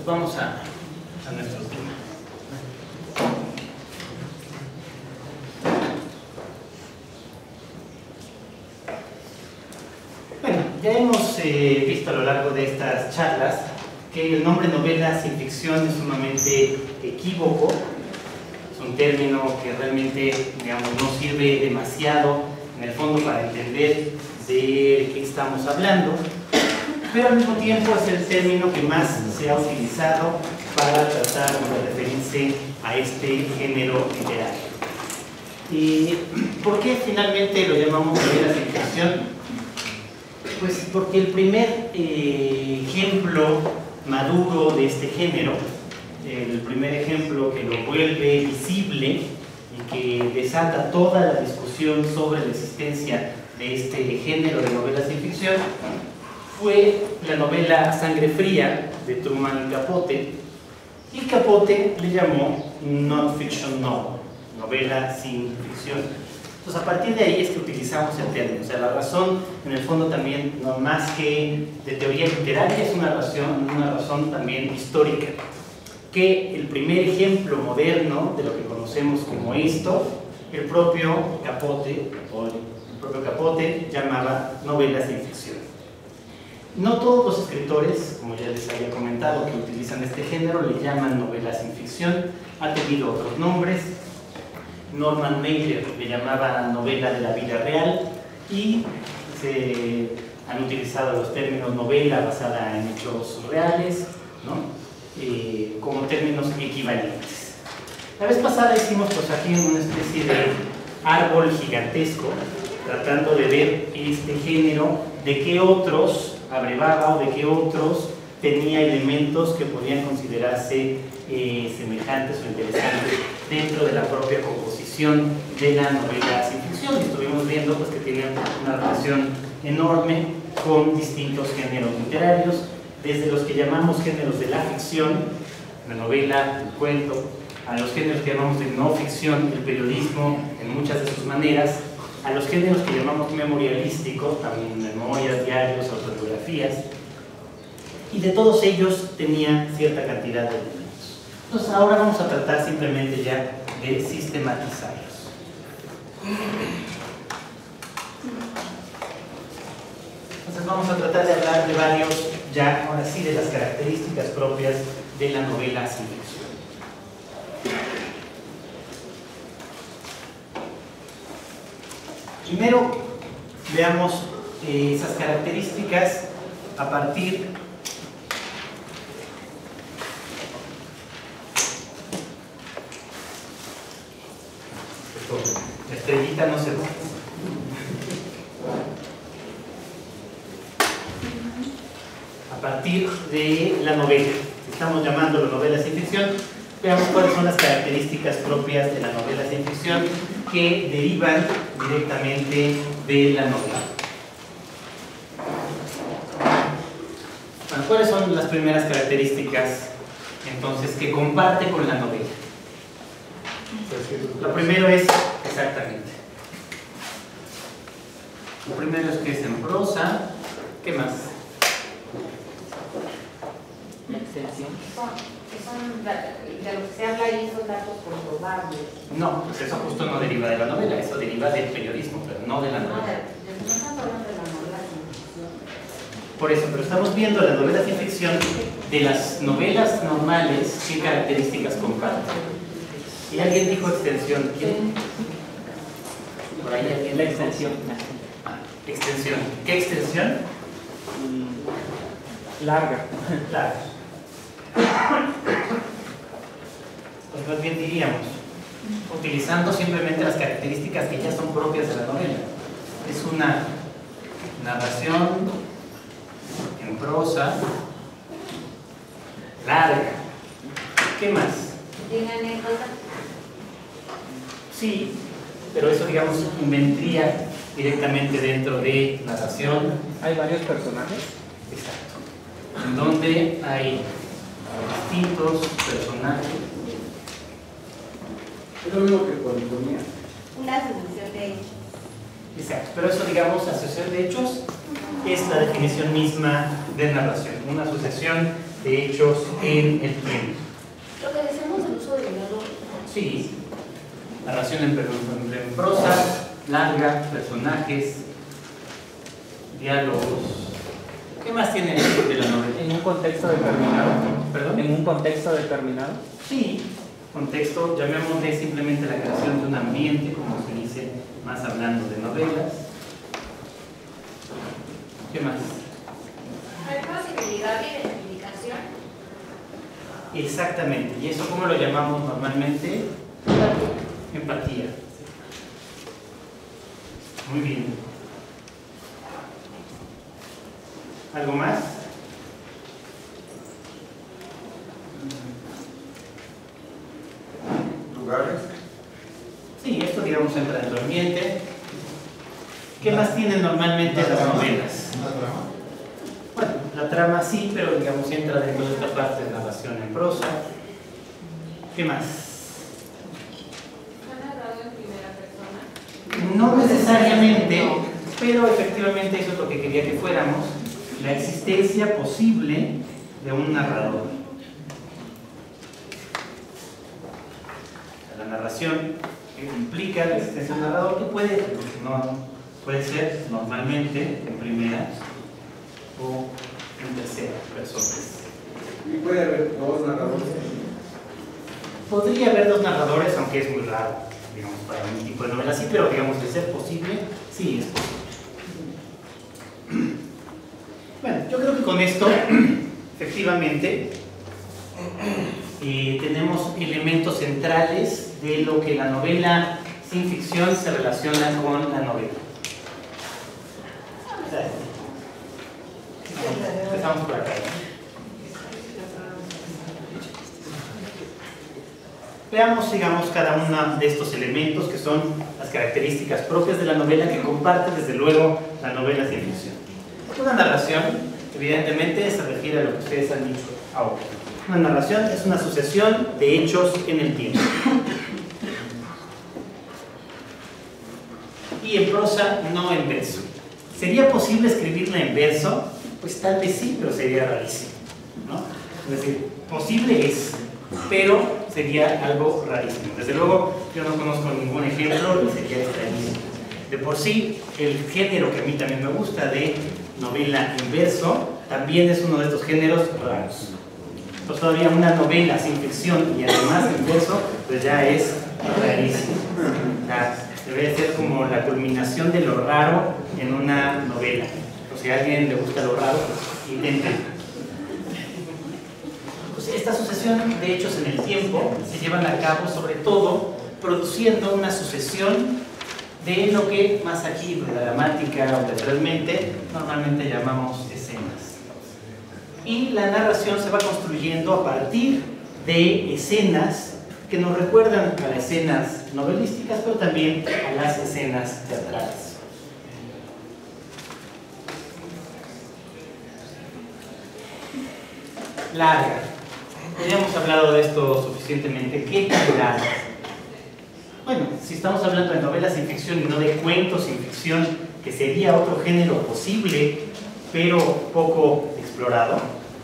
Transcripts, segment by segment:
vamos a nuestro tema. Bueno, ya hemos visto a lo largo de estas charlas que el nombre novela sin ficción es sumamente equívoco. Es un término que realmente, digamos, no sirve demasiado en el fondo para entender de qué estamos hablando, pero al mismo tiempo es el término que más se ha utilizado para tratar de referirse a este género literario. ¿Y por qué finalmente lo llamamos novela sin ficción? Pues porque el primer ejemplo maduro de este género, el primer ejemplo que lo vuelve visible y que desata toda la discusión sobre la existencia de este género de novela sin ficción, fue la novela Sangre Fría de Truman Capote, y Capote le llamó non-fiction novel, novela sin ficción. Entonces, a partir de ahí es que utilizamos el término. O sea, la razón, en el fondo, también, no más que de teoría literaria, es una razón también histórica. Que el primer ejemplo moderno de lo que conocemos como esto, el propio Capote llamaba novela sin ficción. No todos los escritores, como ya les había comentado, que utilizan este género le llaman novela sin ficción. Ha tenido otros nombres. Norman Mailer le llamaba novela de la vida real, y se han utilizado los términos novela basada en hechos reales, ¿no? Como términos equivalentes. La vez pasada hicimos pues aquí una especie de árbol gigantesco tratando de ver este género, de qué otros abrevaba o de qué otros tenía elementos que podían considerarse semejantes o interesantes dentro de la propia composición de la novela sin ficción. Y estuvimos viendo pues, que tiene una relación enorme con distintos géneros literarios, desde los que llamamos géneros de la ficción, la novela, el cuento, a los géneros que llamamos de no ficción, el periodismo en muchas de sus maneras, a los géneros que llamamos memorialísticos, también memorias, diarios, autobiografías, y de todos ellos tenía cierta cantidad de elementos. Entonces ahora vamos a tratar simplemente ya de sistematizarlos. Entonces vamos a tratar de hablar de varios, ya ahora sí, de las características propias de la novela sin ficción. Primero veamos esas características a partir la estrellita no se va. A partir de la novela, estamos llamándolo novela sin ficción, veamos cuáles son las características propias de la novela sin ficción que derivan directamente de la novela. Bueno, ¿cuáles son las primeras características entonces que comparte con la novela? Lo primero es, exactamente, lo primero es que es en prosa. ¿Qué más? La extensión. De lo que se habla ahí son datos comprobables. No, pues eso justo no deriva de la novela, eso deriva del periodismo, pero no de la novela. No estamos hablando de la novela sin ficción. Por eso, pero estamos viendo la novela sin ficción de las novelas normales, qué características comparten. ¿Y alguien dijo extensión? ¿Quién? Por ahí alguien. La extensión. Extensión. ¿Qué extensión? Larga. Larga. Pues más bien diríamos, utilizando simplemente las características que ya son propias de la novela. Es una narración en prosa larga. ¿Qué más? ¿Tiene anécdota? Sí, pero eso digamos vendría directamente dentro de narración. ¿Hay varios personajes? Exacto. En donde hay distintos personajes. Es lo mismo que polifonía. Una asociación de hechos. Exacto, pero eso digamos asociación de hechos es la definición misma de narración, una asociación de hechos en el tiempo. Lo que decimos del uso del narrador. Sí, narración en prosa, larga, personajes, diálogos. ¿Qué más tiene el libro de la novela? ¿En un contexto determinado? ¿Perdón? ¿En un contexto determinado? Sí, contexto, llamémosle simplemente la creación de un ambiente, como se dice, más hablando de novelas. ¿Qué más? Hay posibilidad de identificación. Exactamente, ¿y eso cómo lo llamamos normalmente? Empatía. Muy bien. ¿Algo más? Lugares. Sí, esto digamos entra en el ambiente. ¿Qué más tienen normalmente las novelas? ¿Una trama? Bueno, la trama sí, pero digamos entra dentro de esta parte de narración en prosa. ¿Qué más? ¿Ha narrado en primera persona? No necesariamente, pero efectivamente eso es lo que quería que fuéramos, la existencia posible de un narrador. La narración implica la existencia de un narrador que puede ser normalmente en primera o en tercera persona. Y puede haber dos narradores. Podría haber dos narradores, aunque es muy raro, digamos, para un tipo de novela así, pero digamos, de ser posible, sí es posible. Bueno, yo creo que con esto, efectivamente, tenemos elementos centrales de lo que la novela sin ficción se relaciona con la novela. Empezamos por acá. Veamos, digamos, cada uno de estos elementos que son las características propias de la novela que comparte, desde luego, la novela sin ficción. Una narración, evidentemente, se refiere a lo que ustedes han dicho ahora. Una narración es una sucesión de hechos en el tiempo. Y en prosa, no en verso. ¿Sería posible escribirla en verso? Pues tal vez sí, pero sería rarísimo, ¿no? Es decir, posible es, pero sería algo rarísimo. Desde luego, yo no conozco ningún ejemplo y sería extrañísimo. De por sí, el género que a mí también me gusta de novela en verso, también es uno de estos géneros raros. Pues todavía una novela sin ficción y además en verso, pues ya es rarísimo. Debe ser como la culminación de lo raro en una novela. O si a alguien le gusta lo raro, pues intenten. Pues esta sucesión de hechos en el tiempo se llevan a cabo sobre todo produciendo una sucesión de lo que más aquí, de la dramática o teatralmente, normalmente llamamos escenas. Y la narración se va construyendo a partir de escenas que nos recuerdan a las escenas novelísticas, pero también a las escenas teatrales. Larga. Ya hemos hablado de esto suficientemente. ¿Qué tan larga? Bueno, si estamos hablando de novelas sin ficción y no de cuentos sin ficción, que sería otro género posible, pero poco explorado,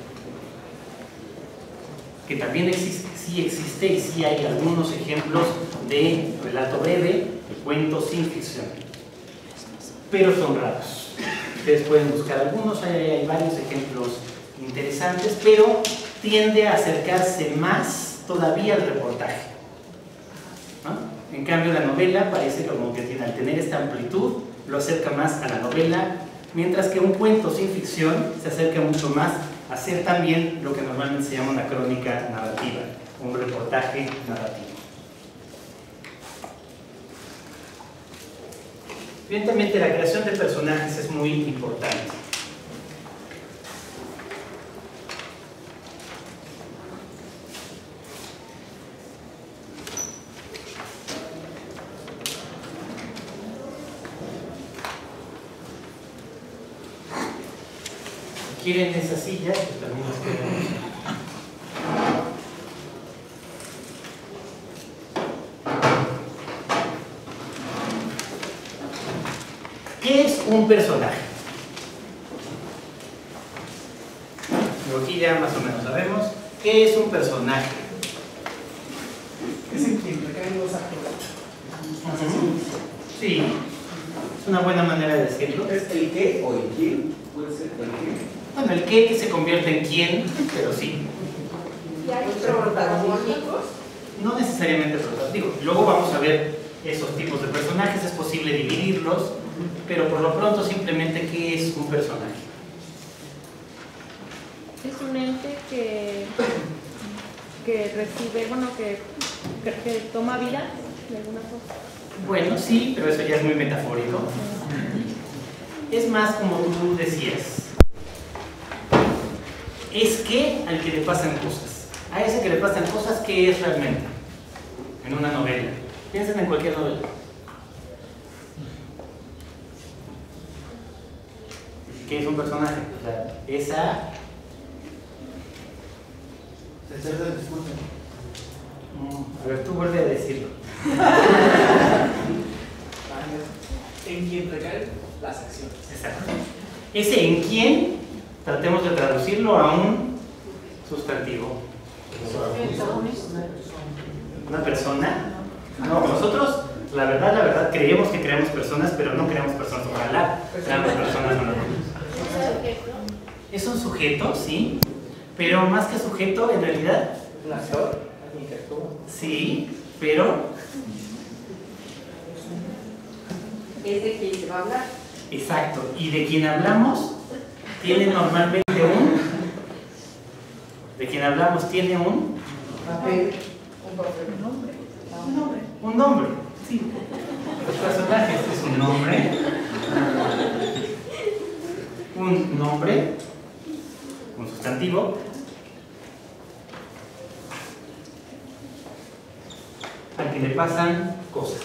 que también existe, sí existe y sí hay algunos ejemplos de relato breve, de cuentos sin ficción, pero son raros. Ustedes pueden buscar algunos, hay varios ejemplos interesantes, pero tiende a acercarse más todavía al reportaje, ¿no? En cambio, la novela parece como que tiene, al tener esta amplitud, lo acerca más a la novela, mientras que un cuento sin ficción se acerca mucho más a ser también lo que normalmente se llama una crónica narrativa, un reportaje narrativo. Evidentemente, la creación de personajes es muy importante. ¿Quieren esa silla? Pues también las queremos. ¿Qué es un personaje? Yo aquí ya más o menos, ¿Qué es un personaje? Es en quien recaen los actos. Sí, es una buena manera de decirlo. ¿Es el qué o el quién? Puede ser el qué. Bueno, el que se convierte en quién, pero sí. ¿Y hay protagónicos? No necesariamente protagónicos. Luego vamos a ver esos tipos de personajes, es posible dividirlos, pero por lo pronto simplemente ¿qué es un personaje? Es un ente que recibe, bueno, que toma vida de alguna forma. Bueno, sí, pero eso ya es muy metafórico. Es más como tú decías. Es que al que le pasan cosas. A ese que le pasan cosas, ¿qué es realmente? En una novela. Piensen en cualquier novela. ¿Qué es un personaje? O sea, esa... A ver, tú vuelve a decirlo. En quien recaen las acciones. Exacto. Ese en quién, tratemos de traducirlo a un sustantivo. ¿Una persona? No, nosotros, la verdad, creemos que creamos personas, pero no creamos personas. Ojalá creamos personas, no lo creemos. Es un sujeto, sí, pero más que sujeto, en realidad... Un actor, alguien que actúa. Sí, pero... Es de quien se va a hablar. Exacto. Y de quien hablamos, tiene normalmente un... De quien hablamos tiene un... Papel. Un nombre, sí. Los personajes es un nombre. Un nombre. Un sustantivo. Al que le pasan cosas.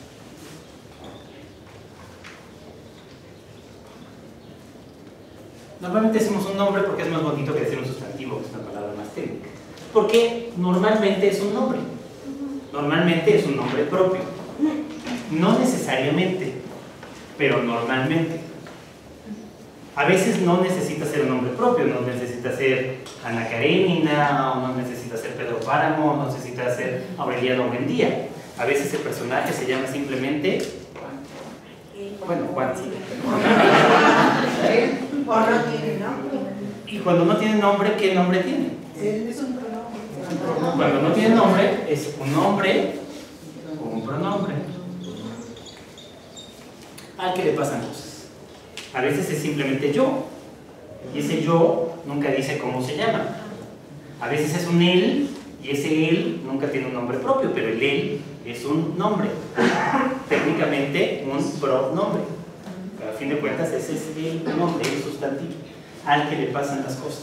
Normalmente decimos un nombre porque es más bonito que decir un sustantivo, que es una palabra más técnica. Porque normalmente es un nombre. Normalmente es un nombre propio. No necesariamente, pero normalmente. A veces no necesita ser un nombre propio, no necesita ser Ana Karenina, o no necesita ser Pedro Páramo, no necesita ser Aureliano Buendía. A veces el personaje se llama simplemente... Bueno, Juan, sí. O no tiene nombre. Y cuando no tiene nombre, ¿qué nombre tiene? Es un pronombre. Cuando no tiene nombre, es un nombre o un pronombre. Al que le pasan cosas. A veces es simplemente yo. Y ese yo nunca dice cómo se llama. A veces es un él, y ese él nunca tiene un nombre propio, pero el él es un nombre. Técnicamente un pronombre. Pero a fin de cuentas ese es el nombre, el sustantivo, al que le pasan las cosas.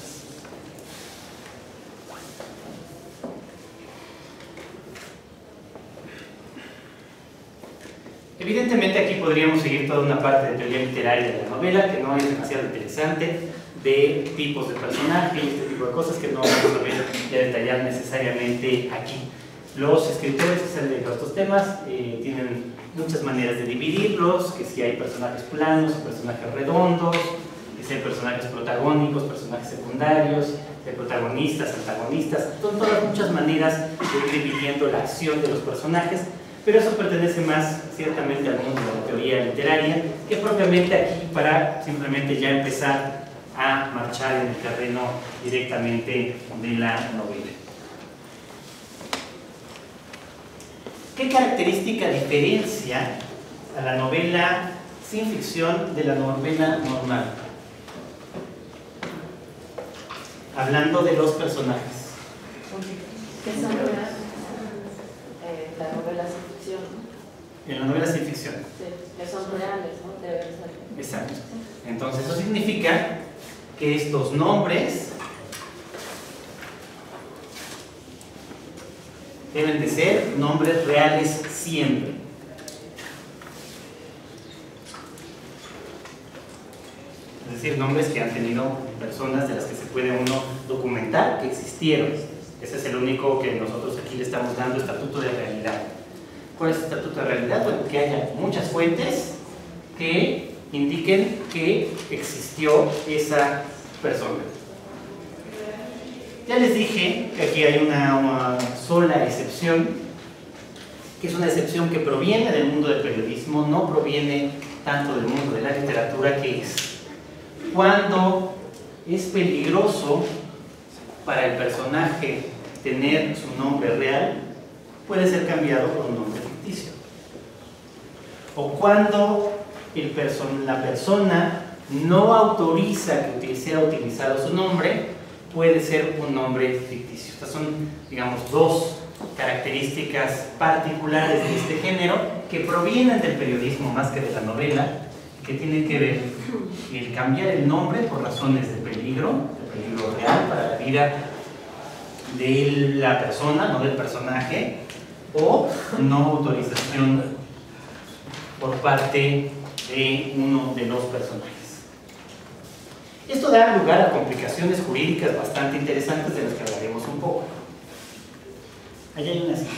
Evidentemente aquí podríamos seguir toda una parte de teoría literaria de la novela que no es demasiado interesante, de tipos de personajes, este tipo de cosas que no vamos a ver y a detallar necesariamente aquí. Los escritores que se han dedicado a estos temas tienen muchas maneras de dividirlos, que si hay personajes planos, personajes redondos, que si hay personajes protagónicos, personajes secundarios, de protagonistas, antagonistas, son todas muchas maneras de ir dividiendo la acción de los personajes, pero eso pertenece más ciertamente al mundo de la teoría literaria que propiamente aquí para simplemente ya empezar a marchar en el terreno directamente de la novela. ¿Qué característica diferencia a la novela sin ficción de la novela normal? Hablando de los personajes. ¿Qué son la novela sin ficción? En la novela sin ficción. Sí, que son reales, ¿no? Deben ser. Exacto. Entonces eso significa que estos nombres deben de ser nombres reales siempre. Es decir, nombres que han tenido personas de las que se puede uno documentar que existieron. Ese es el único que nosotros aquí le estamos dando estatuto de realidad. ¿Cuál es el estatuto de realidad? Bueno, que haya muchas fuentes que indiquen que existió esa persona. Ya les dije que aquí hay una sola excepción, que es una excepción que proviene del mundo del periodismo, no proviene tanto del mundo de la literatura, que es cuando es peligroso para el personaje tener su nombre real, puede ser cambiado por un nombre ficticio. O cuando la persona no autoriza que sea utilizado su nombre, puede ser un nombre ficticio. Estas son, digamos, dos características particulares de este género que provienen del periodismo más que de la novela, que tienen que ver el cambiar el nombre por razones de peligro real para la vida de la persona, no del personaje, o no autorización por parte de uno de los personajes. Esto da lugar a complicaciones jurídicas bastante interesantes de las que hablaremos un poco. Allá hay una así.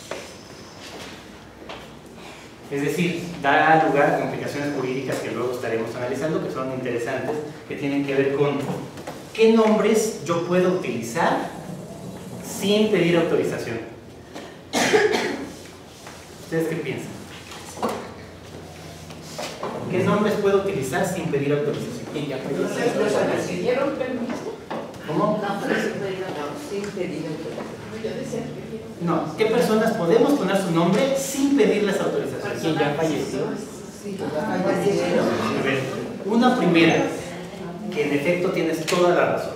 Es decir, da lugar a complicaciones jurídicas que luego estaremos analizando, que son interesantes, que tienen que ver con qué nombres yo puedo utilizar sin pedir autorización. ¿Ustedes qué piensan? ¿Qué nombres puedo utilizar sin pedir autorización? ¿Pidieron permiso? ¿Cómo? No, pero sin pedir autorización. No, ¿qué personas podemos poner su nombre sin pedirles autorización? ¿Quién ya falleció? A ver, una primera, que en efecto tienes toda la razón.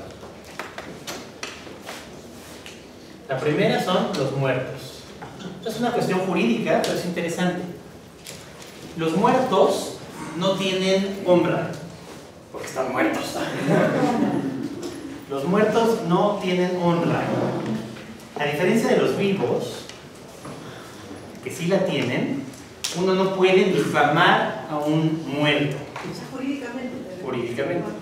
La primera son los muertos. Esto es una cuestión jurídica, pero es interesante. Los muertos no tienen honra, porque están muertos. Los muertos no tienen honra. A diferencia de los vivos, que sí la tienen, uno no puede difamar a un muerto. Jurídicamente.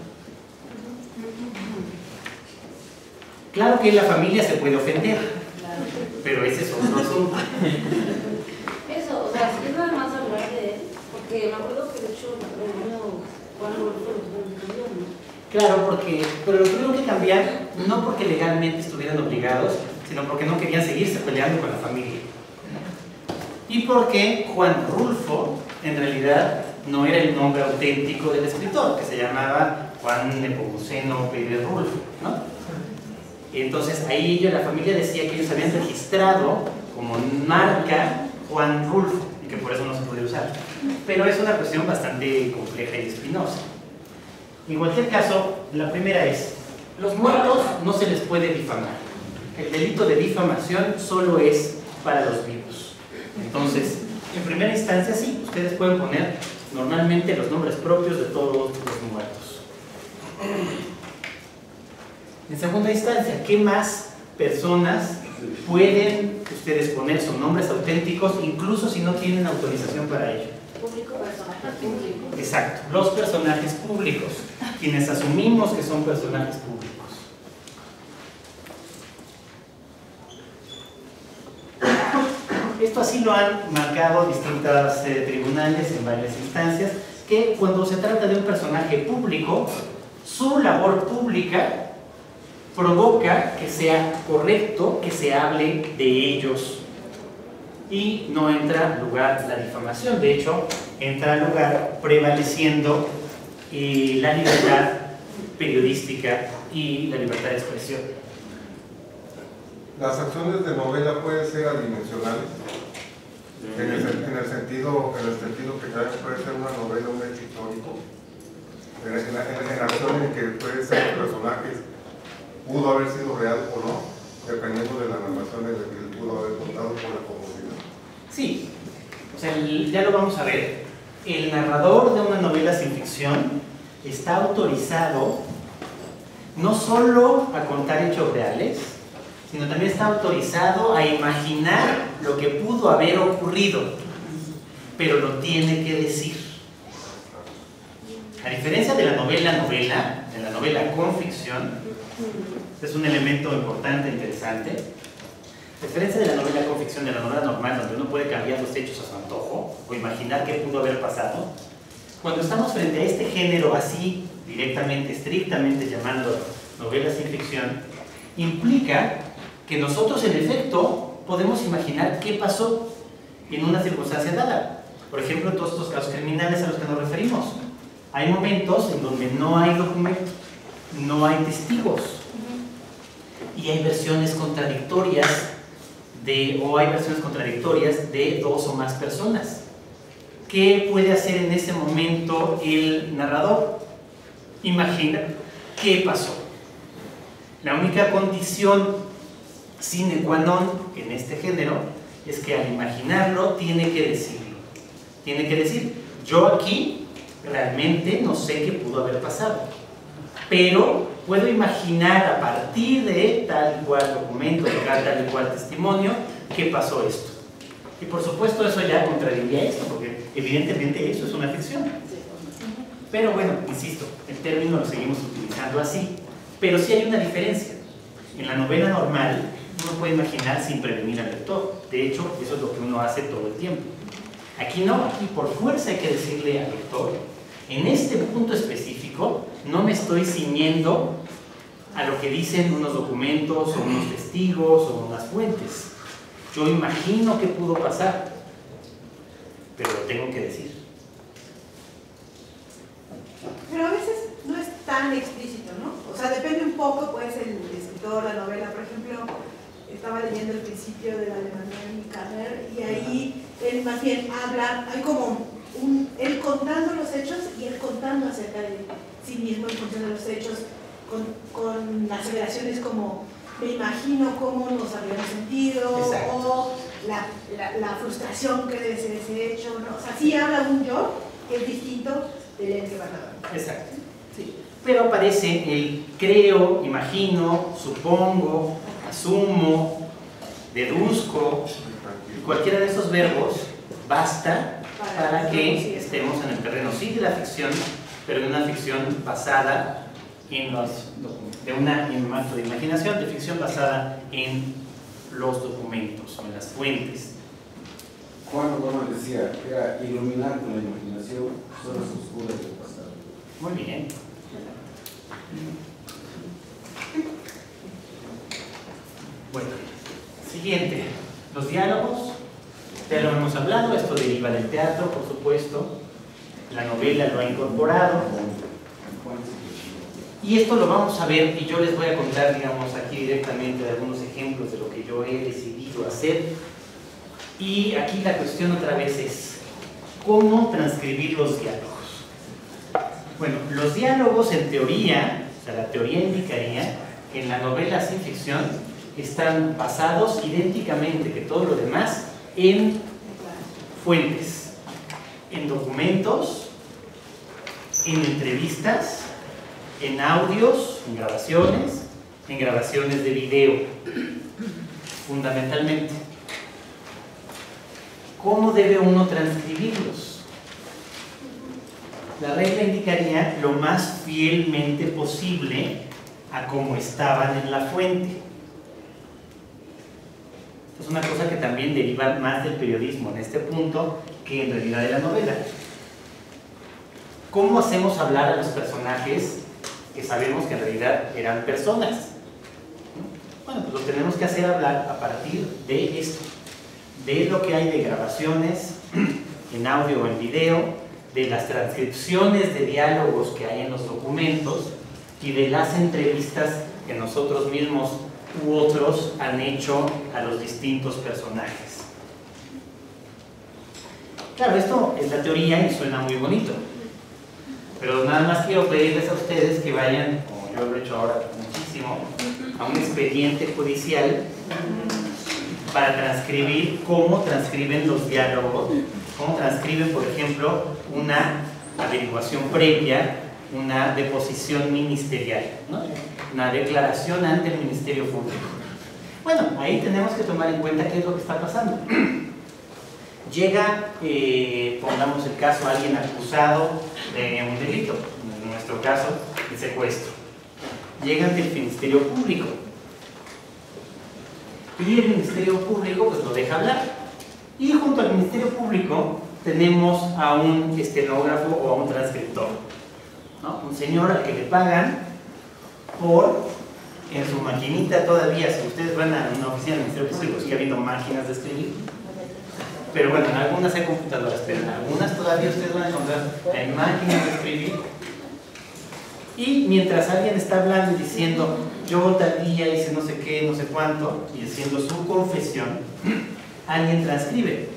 Claro que la familia se puede ofender, pero ese es otro asunto. Eso, o sea, si es nada más hablar de él, porque me acuerdo que de hecho Juan Rodolfo lo cambió, ¿no? Claro, pero lo tuvieron que cambiar no porque legalmente estuvieran obligados, sino porque no querían seguirse peleando con la familia. Y porque Juan Rulfo, en realidad, no era el nombre auténtico del escritor, que se llamaba Juan Nepomuceno Pérez Rulfo, ¿no? Y entonces ahí la familia decía que ellos habían registrado como marca Juan Rulfo, y que por eso no se podía usar. Pero es una cuestión bastante compleja y espinosa. En cualquier caso, la primera es, los muertos no se les puede difamar. El delito de difamación solo es para los vivos. Entonces, en primera instancia sí, ustedes pueden poner normalmente los nombres propios de todos los muertos. En segunda instancia, ¿qué más personas pueden ustedes poner sus nombres auténticos, incluso si no tienen autorización para ello? Público, personajes públicos. Exacto, los personajes públicos, quienes asumimos que son personajes públicos. Esto así lo han marcado distintos tribunales en varias instancias, que cuando se trata de un personaje público, su labor pública provoca que sea correcto que se hable de ellos y no entra lugar la difamación. De hecho, entra lugar prevaleciendo la libertad periodística y la libertad de expresión. Las acciones de novela pueden ser adimensionales, en el sentido que también puede ser una novela, un hecho histórico, en acciones en que puede ser personajes pudo haber sido real o no, dependiendo de la narración en la que él pudo haber contado por la comunidad. Sí, o sea, ya lo vamos a ver. El narrador de una novela sin ficción está autorizado no solo a contar hechos reales, sino también está autorizado a imaginar lo que pudo haber ocurrido, pero lo tiene que decir. A diferencia de la novela con ficción, es un elemento importante e interesante. A diferencia de la novela con ficción, de la novela normal, donde uno puede cambiar los hechos a su antojo o imaginar qué pudo haber pasado, cuando estamos frente a este género así, directamente, estrictamente llamando novela sin ficción, implica que nosotros en efecto podemos imaginar qué pasó en una circunstancia dada. Por ejemplo, en todos estos casos criminales a los que nos referimos. Hay momentos en donde no hay documentos, no hay testigos, y hay versiones contradictorias de dos o más personas. ¿Qué puede hacer en ese momento el narrador? Imagina qué pasó. La única condición sine qua non en este género es que al imaginarlo tiene que decirlo. Tiene que decir, yo aquí realmente no sé qué pudo haber pasado, pero puedo imaginar a partir de tal y cual documento, de tal y cual testimonio, que pasó esto. Y por supuesto eso ya contradiría esto, porque evidentemente eso es una ficción. Pero bueno, insisto, el término lo seguimos utilizando así. Pero sí hay una diferencia. En la novela normal uno puede imaginar sin prevenir al lector. De hecho, eso es lo que uno hace todo el tiempo. Aquí no, aquí por fuerza hay que decirle al lector, en este punto específico no me estoy ciñendo a lo que dicen unos documentos o unos testigos o unas fuentes. Yo imagino que pudo pasar, pero lo tengo que decir. Pero a veces no es tan explícito, ¿no? O sea, depende un poco, pues, el escritor, la novela. Por ejemplo, estaba leyendo el principio de la de Manuel Carrer y ahí él más bien habla, hay como él contando los hechos y él contando acerca de sí mismo en función de los hechos, con aseveraciones como me imagino cómo nos habríamos sentido. Exacto. O la frustración que debe ser ese hecho, ¿no? O sea, sí habla un yo que es distinto del ente narrador. Exacto. Sí. Pero aparece el creo, imagino, supongo, asumo, deduzco, y cualquiera de esos verbos basta para que estemos en el terreno, sí, de la ficción, pero de una ficción basada en un acto de imaginación, de ficción basada en los documentos, en las fuentes. Juan Gómez decía que era iluminar con la imaginación zonas oscuras del pasado. Muy bien. Bueno, siguiente, los diálogos, ya lo hemos hablado, esto deriva del teatro, por supuesto, la novela lo ha incorporado, y esto lo vamos a ver, y yo les voy a contar, digamos, aquí directamente algunos ejemplos de lo que yo he decidido hacer, y aquí la cuestión otra vez es, ¿cómo transcribir los diálogos? Bueno, los diálogos en teoría, o sea, la teoría indicaría que en la novela sin ficción están basados idénticamente que todo lo demás en fuentes, en documentos, en entrevistas, en audios, en grabaciones de video, fundamentalmente. ¿Cómo debe uno transcribirlos? La regla indicaría lo más fielmente posible a cómo estaban en la fuente. Es una cosa que también deriva más del periodismo en este punto que en realidad de la novela. ¿Cómo hacemos hablar a los personajes que sabemos que en realidad eran personas? Bueno, pues lo tenemos que hacer hablar a partir de esto, de lo que hay de grabaciones en audio o en video, de las transcripciones de diálogos que hay en los documentos y de las entrevistas que nosotros mismos u otros han hecho a los distintos personajes. Claro, esto es la teoría y suena muy bonito, pero nada más quiero pedirles a ustedes que vayan, como yo lo he hecho ahora muchísimo, a un expediente judicial para transcribir cómo transcriben los diálogos, cómo transcriben, por ejemplo, una averiguación previa, una deposición ministerial, ¿no? Una declaración ante el Ministerio Público. Bueno, ahí tenemos que tomar en cuenta qué es lo que está pasando. Llega, pongamos el caso, alguien acusado de un delito, en nuestro caso, el secuestro. Llega ante el Ministerio Público. Y el Ministerio Público pues lo deja hablar. Y junto al Ministerio Público tenemos a un estenógrafo o a un transcriptor, ¿no? Un señor al que le pagan por en su maquinita todavía, si ustedes van a una oficina del Ministerio Público, sigue habiendo máquinas de escribir. Pero bueno, en algunas hay computadoras, pero en algunas todavía ustedes van a encontrar en máquinas de escribir. Y mientras alguien está hablando y diciendo, yo tal día hice no sé qué, no sé cuánto, y haciendo su confesión, alguien transcribe.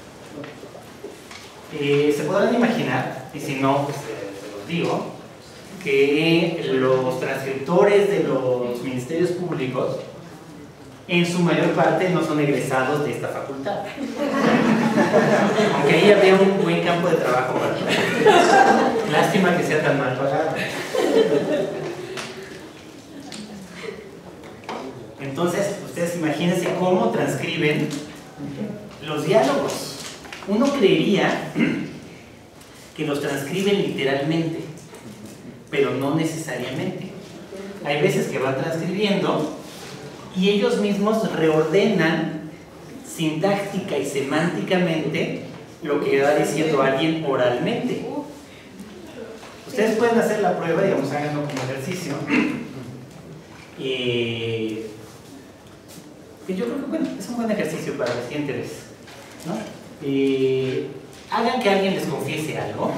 Se podrán imaginar, y si no, pues se los digo, que los transcriptores de los ministerios públicos en su mayor parte no son egresados de esta facultad. Aunque ahí había un buen campo de trabajo para todos. Lástima que sea tan mal pagado. Entonces, ustedes imagínense cómo transcriben los diálogos. Uno creería que los transcriben literalmente, pero no necesariamente. Hay veces que van transcribiendo y ellos mismos reordenan sintáctica y semánticamente lo que va diciendo alguien oralmente. Ustedes pueden hacer la prueba, digamos, háganlo como ejercicio. Que yo creo que bueno, es un buen ejercicio para la siguiente vez, ¿no? Hagan que alguien les confiese algo.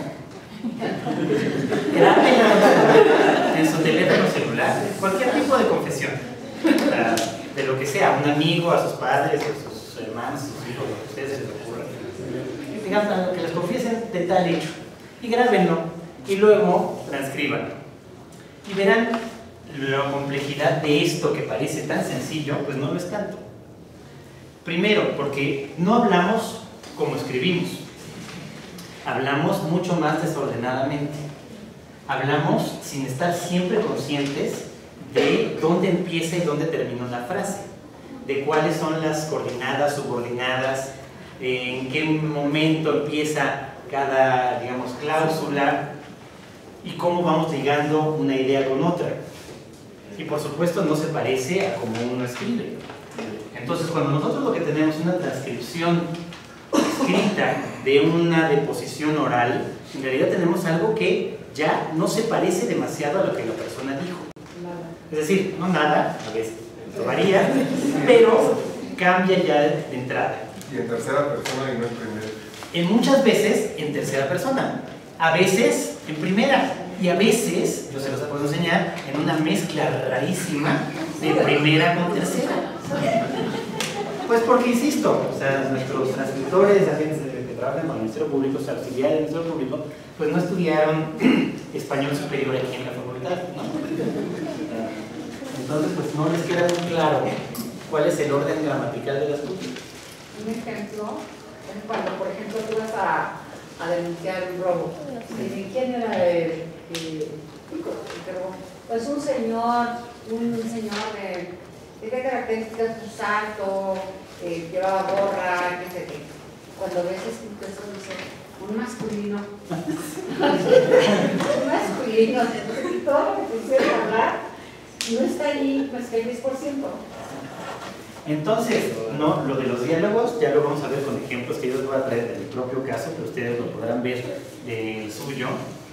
Grábenlo en su teléfono celular, cualquier tipo de confesión, de lo que sea, un amigo, a sus padres, a sus hermanos, a sus hijos, lo que a ustedes se les ocurra. Digamos, que les confiesen de tal hecho y grábenlo y luego transcriban y verán la complejidad de esto que parece tan sencillo, pues no lo es tanto. Primero, porque no hablamos como escribimos, hablamos mucho más desordenadamente, hablamos sin estar siempre conscientes de dónde empieza y dónde termina una frase, de cuáles son las coordinadas, subordinadas, en qué momento empieza cada, digamos, cláusula y cómo vamos ligando una idea con otra. Y por supuesto no se parece a cómo uno escribe. Entonces cuando nosotros lo que tenemos es una transcripción escrita de una deposición oral, en realidad tenemos algo que ya no se parece demasiado a lo que la persona dijo. Es decir, no nada, a veces varía, pero cambia ya de entrada. Y en tercera persona y no en primera. En muchas veces en tercera persona, a veces en primera y a veces, yo se los puedo enseñar, en una mezcla rarísima de primera con tercera. Pues porque, insisto, o sea, nuestros transcriptores, agentes que trabajan con el Ministerio Público, auxiliares del Ministerio Público, pues no estudiaron español superior aquí en la facultad, ¿no? Entonces, pues no les queda muy claro cuál es el orden gramatical de las cosas. Un ejemplo es cuando, por ejemplo, tú vas a denunciar un robo. ¿Y quién era el robó? Pues un señor de qué características, pues alto, llevaba gorra, qué sé qué. Cuando ves escrito eso dice un masculino. Un masculino. Entonces, todo lo que quisieron hablar no está ahí más que el 10%. Entonces, no, lo de los diálogos ya lo vamos a ver con ejemplos que yo les voy a traer de mi propio caso, pero ustedes lo podrán ver del suyo.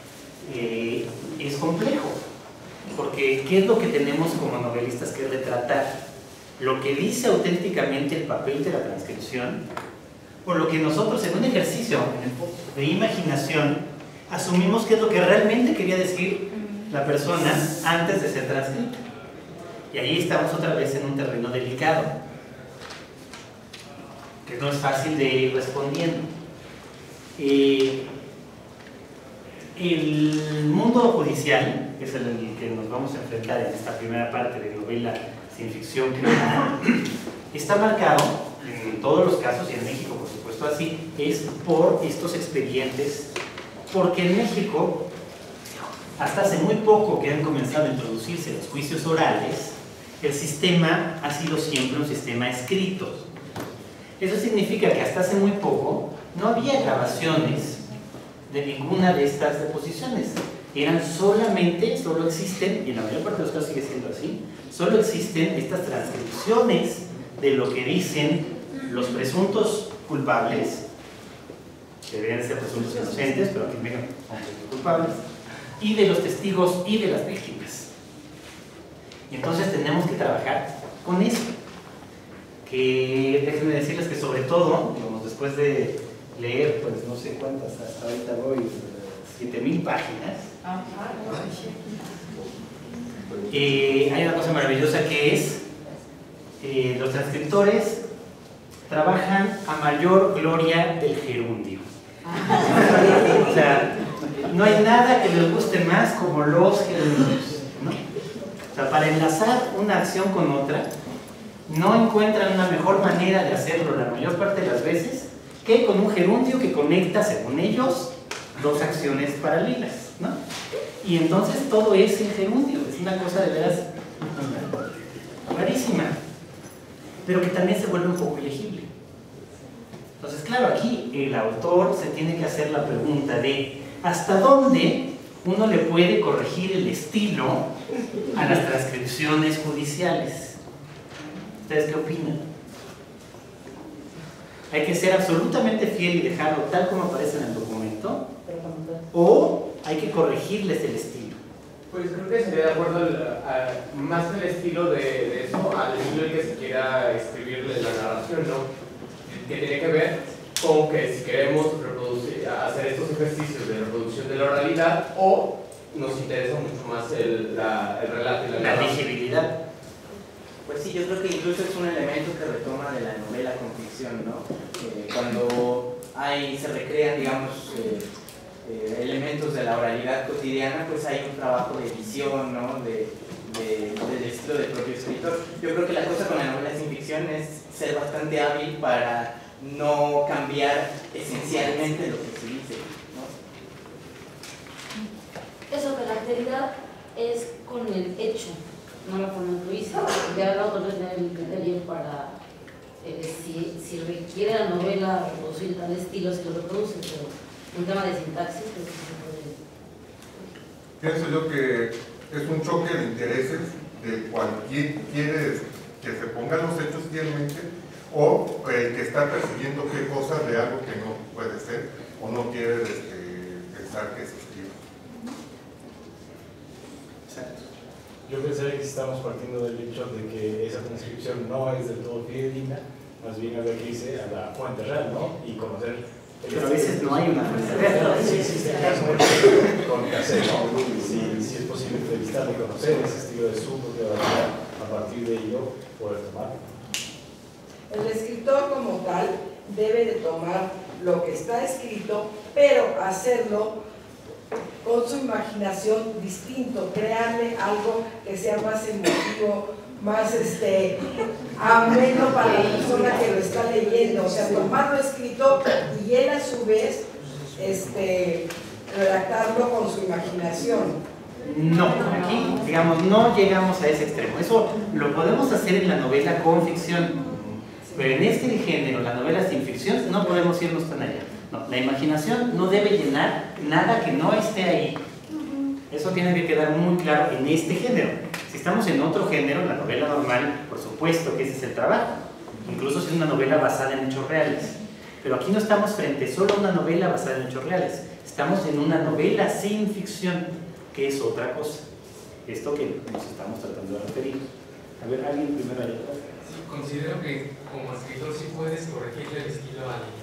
Es complejo, porque ¿qué es lo que tenemos como novelistas que retratar? ¿Lo que dice auténticamente el papel de la transcripción? ¿O lo que nosotros en un ejercicio de imaginación asumimos que es lo que realmente quería decir la persona antes de ser transcrita? Y ahí estamos otra vez en un terreno delicado, que no es fácil de ir respondiendo. El mundo judicial, que es el que nos vamos a enfrentar en esta primera parte de novela sin ficción criminal, está marcado en todos los casos, y en México por supuesto así, es por estos expedientes, porque en México, hasta hace muy poco que han comenzado a introducirse los juicios orales, el sistema ha sido siempre un sistema escrito. Eso significa que hasta hace muy poco no había grabaciones de ninguna de estas deposiciones. Eran solo existen, y en la mayor parte de los casos sigue siendo así, solo existen estas transcripciones de lo que dicen los presuntos culpables, que deberían ser presuntos inocentes, pero aquí en México son presuntos culpables, y de los testigos y de las víctimas. Y entonces tenemos que trabajar con eso. Que déjenme decirles que sobre todo, digamos, después de leer, pues no sé cuántas, hasta ahorita voy, 7000 páginas, hay una cosa maravillosa que es, los transcriptores trabajan a mayor gloria del gerundio. O sea, no hay nada que les guste más como los gerundios, ¿no? O sea, para enlazar una acción con otra, no encuentran una mejor manera de hacerlo la mayor parte de las veces que con un gerundio que conecta, según ellos, dos acciones paralelas, ¿no? Y entonces todo es en gerundio, es una cosa de veras rarísima, pero que también se vuelve un poco ilegible. Entonces, claro, aquí el autor se tiene que hacer la pregunta de ¿hasta dónde uno le puede corregir el estilo a las transcripciones judiciales? ¿Ustedes qué opinan? ¿Hay que ser absolutamente fiel y dejarlo tal como aparece en el documento? ¿O hay que corregirles el estilo? Pues creo que sería de acuerdo más el estilo de eso al estilo en que se quiera escribirle la narración, ¿no? Que tiene que ver con que si queremos hacer estos ejercicios de reproducción de la oralidad o nos interesa mucho más el relato y la narración. Legibilidad. Pues sí, yo creo que incluso es un elemento que retoma de la novela con ficción, ¿no? Cuando se recrean, digamos, elementos de la oralidad cotidiana, pues hay un trabajo de edición, ¿no? Del estilo del propio escritor. Yo creo que la cosa con la novela sin ficción es ser bastante hábil para no cambiar esencialmente lo que se dice, ¿no? Eso, que la alteridad es con el hecho, no la forma que lo hice. Ya el autor tiene el criterio para si requiere la novela reproducir tal estilo, se lo reproduce, pero un tema de sintaxis creo que se puede. Pienso yo que es un choque de intereses de cualquier quiere que se pongan los hechos fielmente o el que está persiguiendo qué cosas de algo que no puede ser o no quiere pensar que es escrito. Exacto. Yo pensaría que estamos partiendo del hecho de que esa transcripción no es del todo fidedigna, más bien habría que irse a la fuente real, ¿no? Y conocer. Pero a veces no hay una fuente real. Sí existe el caso con Cassel, ¿no? Si es posible entrevistarle y conocer ese estilo de su propia oralidad, a partir de ello poder tomarlo. El escritor como tal debe de tomar lo que está escrito, pero hacerlo con su imaginación distinto, crearle algo que sea más emotivo, más ameno para la persona que lo está leyendo, o sea, tomarlo escrito y él a su vez redactarlo con su imaginación. No, aquí, digamos, no llegamos a ese extremo. Eso lo podemos hacer en la novela con ficción, pero en este género, la novela sin ficción, no podemos irnos tan allá. No, la imaginación no debe llenar nada que no esté ahí. Eso tiene que quedar muy claro en este género. Si estamos en otro género, la novela normal, por supuesto que ese es el trabajo, incluso si es una novela basada en hechos reales. Pero aquí no estamos frente solo a una novela basada en hechos reales, estamos en una novela sin ficción, que es otra cosa. Esto que nos estamos tratando de referir. A ver, alguien primero allá atrás. Sí, considero que como escritor sí puedes corregirle el estilo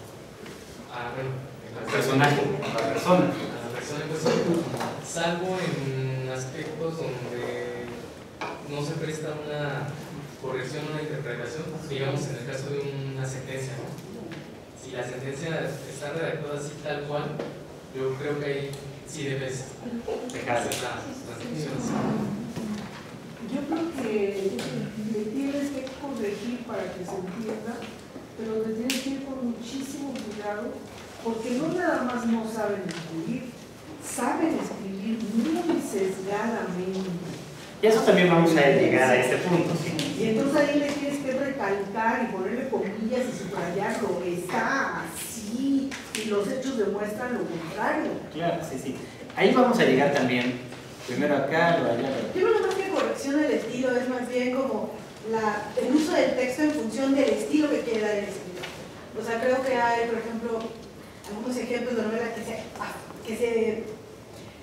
al personaje, a la persona. A la persona, pues, salvo en aspectos donde no se presta una corrección, una interpretación, digamos en el caso de una sentencia, ¿no? Si la sentencia está redactada así tal cual, yo creo que ahí sí debes dejar hacer la transcripción. Yo creo que le tienes que corregir para que se entienda, pero le tienes que ir con muchísimo cuidado, porque no nada más no saben escribir, saben escribir muy sesgadamente. Y eso también vamos a llegar a este punto, ¿sí? Y entonces ahí le tienes que recalcar y ponerle comillas y subrayarlo, está así, y los hechos demuestran lo contrario. Claro, sí, sí. Ahí vamos a llegar también, primero acá, luego allá. Yo creo más que corrección del estilo es más bien como el uso del texto en función del estilo que quiere dar el escritor. O sea, creo que hay, por ejemplo, algunos ejemplos de novela que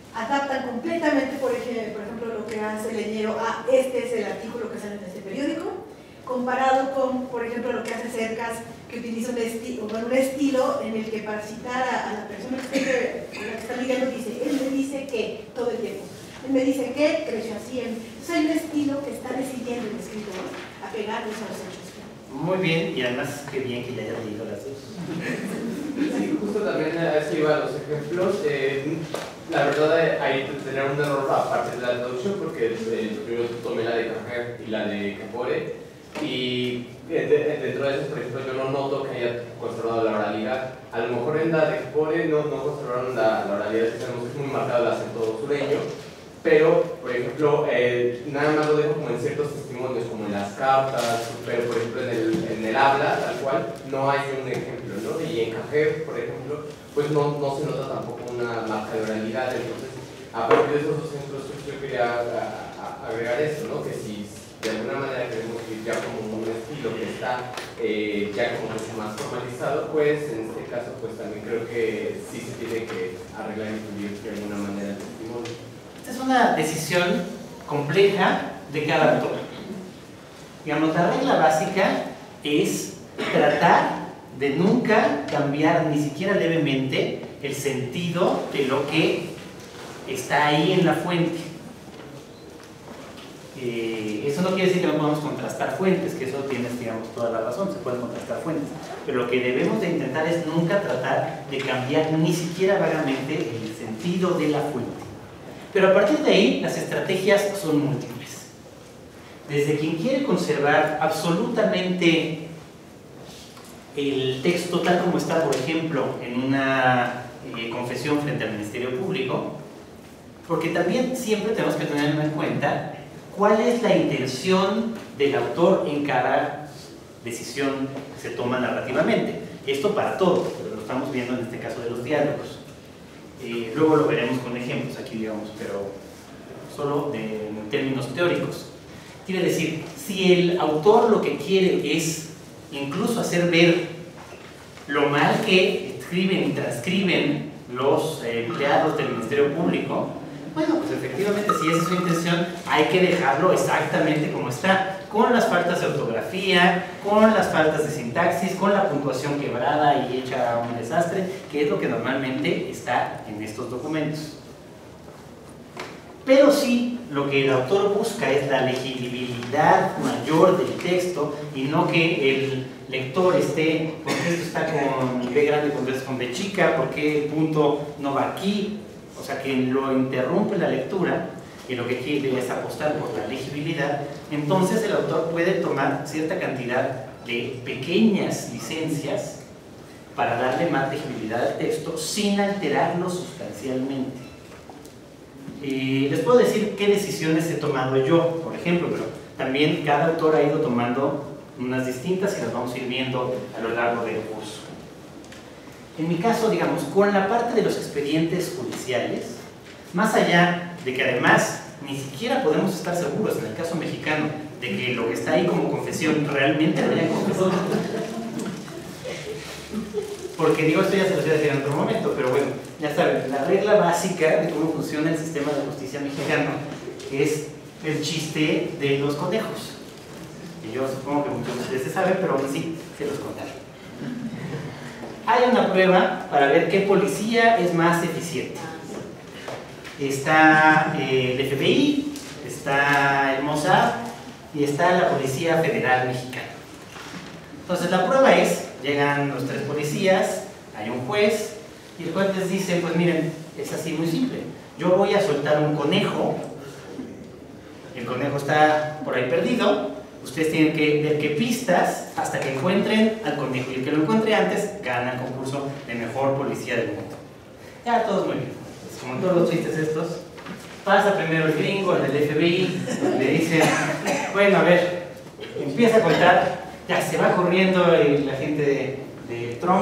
adaptan completamente, por ejemplo, lo que hace Leñero a este es el artículo que sale en este periódico, comparado con, por ejemplo, lo que hace Cercas, que utiliza un estilo en el que para citar a la persona con la que está leyendo dice, él me dice que todo el tiempo, él me dice que creció así, entonces hay un estilo que está decidiendo el escritor a pegarnos a los hechos. Muy bien, y además qué bien que ya hayas leído las dos. Sí, justo también a eso iba a los ejemplos. La verdad, ahí tener un error aparte de la traducción, porque primero tomé la de Cajer y la de Capore, y dentro de eso, por ejemplo, yo no noto que haya conservado la oralidad. A lo mejor en la de Capore no conservaron la oralidad, tenemos que es muy marcado el acento sureño, pero, por ejemplo, nada más lo dejo como en ciertos testimonios, como en las cartas, pero por ejemplo en el habla, tal cual, no hay un ejemplo, ¿no? Y en Cajer, por ejemplo, pues no se nota tampoco una marca de oralidad. Entonces, a partir de esos dos ejemplos, pues yo quería agregar eso, ¿no? Que si de alguna manera queremos ir ya como un estilo que está ya como mucho más formalizado, pues en este caso, pues también creo que sí se tiene que arreglar y incluir de alguna manera el testimonio. Esta es una decisión compleja de cada autor. Digamos, la regla básica es tratar de nunca cambiar ni siquiera levemente el sentido de lo que está ahí en la fuente. Eso no quiere decir que no podamos contrastar fuentes, que eso tienes, digamos, toda la razón, se pueden contrastar fuentes, pero lo que debemos de intentar es nunca tratar de cambiar ni siquiera vagamente el sentido de la fuente. Pero a partir de ahí, las estrategias son múltiples. Desde quien quiere conservar absolutamente el texto tal como está, por ejemplo, en una confesión frente al Ministerio Público, porque también siempre tenemos que tener en cuenta cuál es la intención del autor en cada decisión que se toma narrativamente. Esto para todo, pero lo estamos viendo en este caso de los diálogos. Luego lo veremos con ejemplos aquí, digamos, pero solo en términos teóricos. Quiere decir, si el autor lo que quiere es incluso hacer ver lo mal que escriben y transcriben los empleados del Ministerio Público, bueno, pues efectivamente, si esa es su intención, hay que dejarlo exactamente como está, con las faltas de ortografía, con las faltas de sintaxis, con la puntuación quebrada y hecha un desastre, que es lo que normalmente está en estos documentos. Pero sí, lo que el autor busca es la legibilidad mayor del texto y no que el lector esté, porque esto está con B grande con B chica, porque el punto no va aquí, o sea que lo interrumpe la lectura y lo que quiere es apostar por la legibilidad. Entonces el autor puede tomar cierta cantidad de pequeñas licencias para darle más legibilidad al texto sin alterarlo sustancialmente. Les puedo decir qué decisiones he tomado yo, por ejemplo, pero también cada autor ha ido tomando unas distintas y las vamos a ir viendo a lo largo del curso. En mi caso, digamos, con la parte de los expedientes judiciales, más allá de que además ni siquiera podemos estar seguros, en el caso mexicano, de que lo que está ahí como confesión realmente lo hayan confesado. Porque digo, esto ya se lo voy a decir en otro momento, pero bueno, ya saben, la regla básica de cómo funciona el sistema de justicia mexicano es el chiste de los conejos. Y yo supongo que muchos de ustedes se saben, pero aún así se los contaré. Hay una prueba para ver qué policía es más eficiente. Está el FBI, está el Mossad y está la Policía Federal Mexicana. Entonces la prueba es, llegan los tres policías, hay un juez y el juez les dice, pues miren, es así muy simple. Yo voy a soltar un conejo, el conejo está por ahí perdido, ustedes tienen que ver qué pistas hasta que encuentren al conejo y el que lo encuentre antes gana el concurso de mejor policía del mundo. Ya todos muy bien. Como todos los chistes estos, pasa primero el gringo, el del FBI, le dicen, bueno, a ver, empieza a contar, ya se va corriendo la gente de Trump,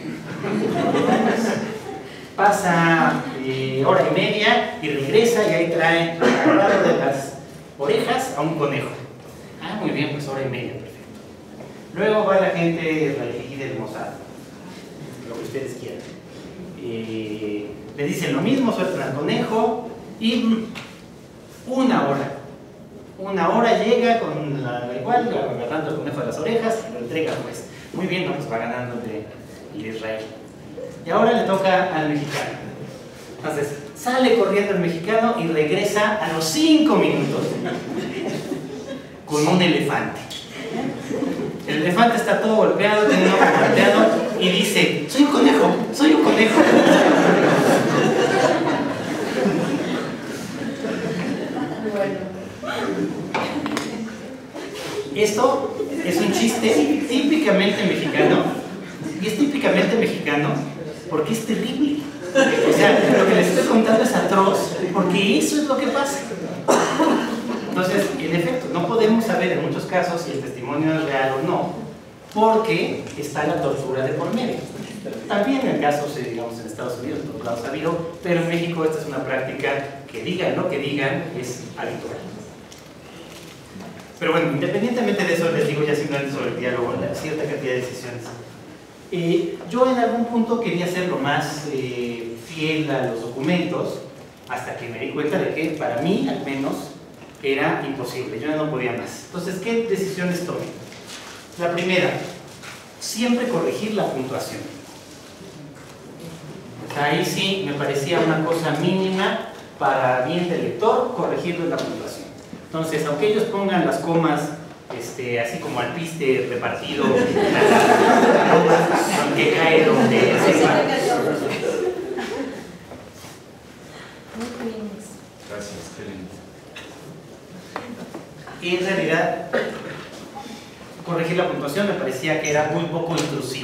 pasa hora y media y regresa y ahí trae agarrado de las orejas a un conejo. Ah, muy bien, pues hora y media, perfecto. Luego va la gente del Mossad, lo que ustedes quieran. Le dicen lo mismo, sueltan al conejo y una hora llega con igual, agarrando el conejo de las orejas y lo entrega pues. Muy bien, no, pues va ganando el Israel. Y ahora le toca al mexicano. Entonces, sale corriendo el mexicano y regresa a los 5 minutos con un elefante. El elefante está todo golpeado, tiene un ojo golpeado y dice, soy un conejo, soy un conejo. Esto es un chiste típicamente mexicano, y es típicamente mexicano porque es terrible. O sea, lo que les estoy contando es atroz, porque eso es lo que pasa. Entonces, en efecto, no podemos saber en muchos casos si el testimonio es real o no, porque está la tortura de por medio. También en casos, digamos, en Estados Unidos, en todos lados ha habido, pero en México esta es una práctica que digan lo que digan, es habitual. Pero bueno, independientemente de eso, les digo ya simplemente sobre el diálogo, cierta cantidad de decisiones. Yo en algún punto quería ser lo más fiel a los documentos, hasta que me di cuenta de que para mí, al menos, era imposible, yo no podía más. Entonces, ¿qué decisiones tomé? La primera, siempre corregir la puntuación. O sea, ahí sí me parecía una cosa mínima para bien del lector, corregirle la puntuación. Entonces, aunque ellos pongan las comas así como al piste repartido, aunque cae donde sepa. Gracias, qué lindo. Y en realidad, corregir la puntuación me parecía que era muy poco intrusivo.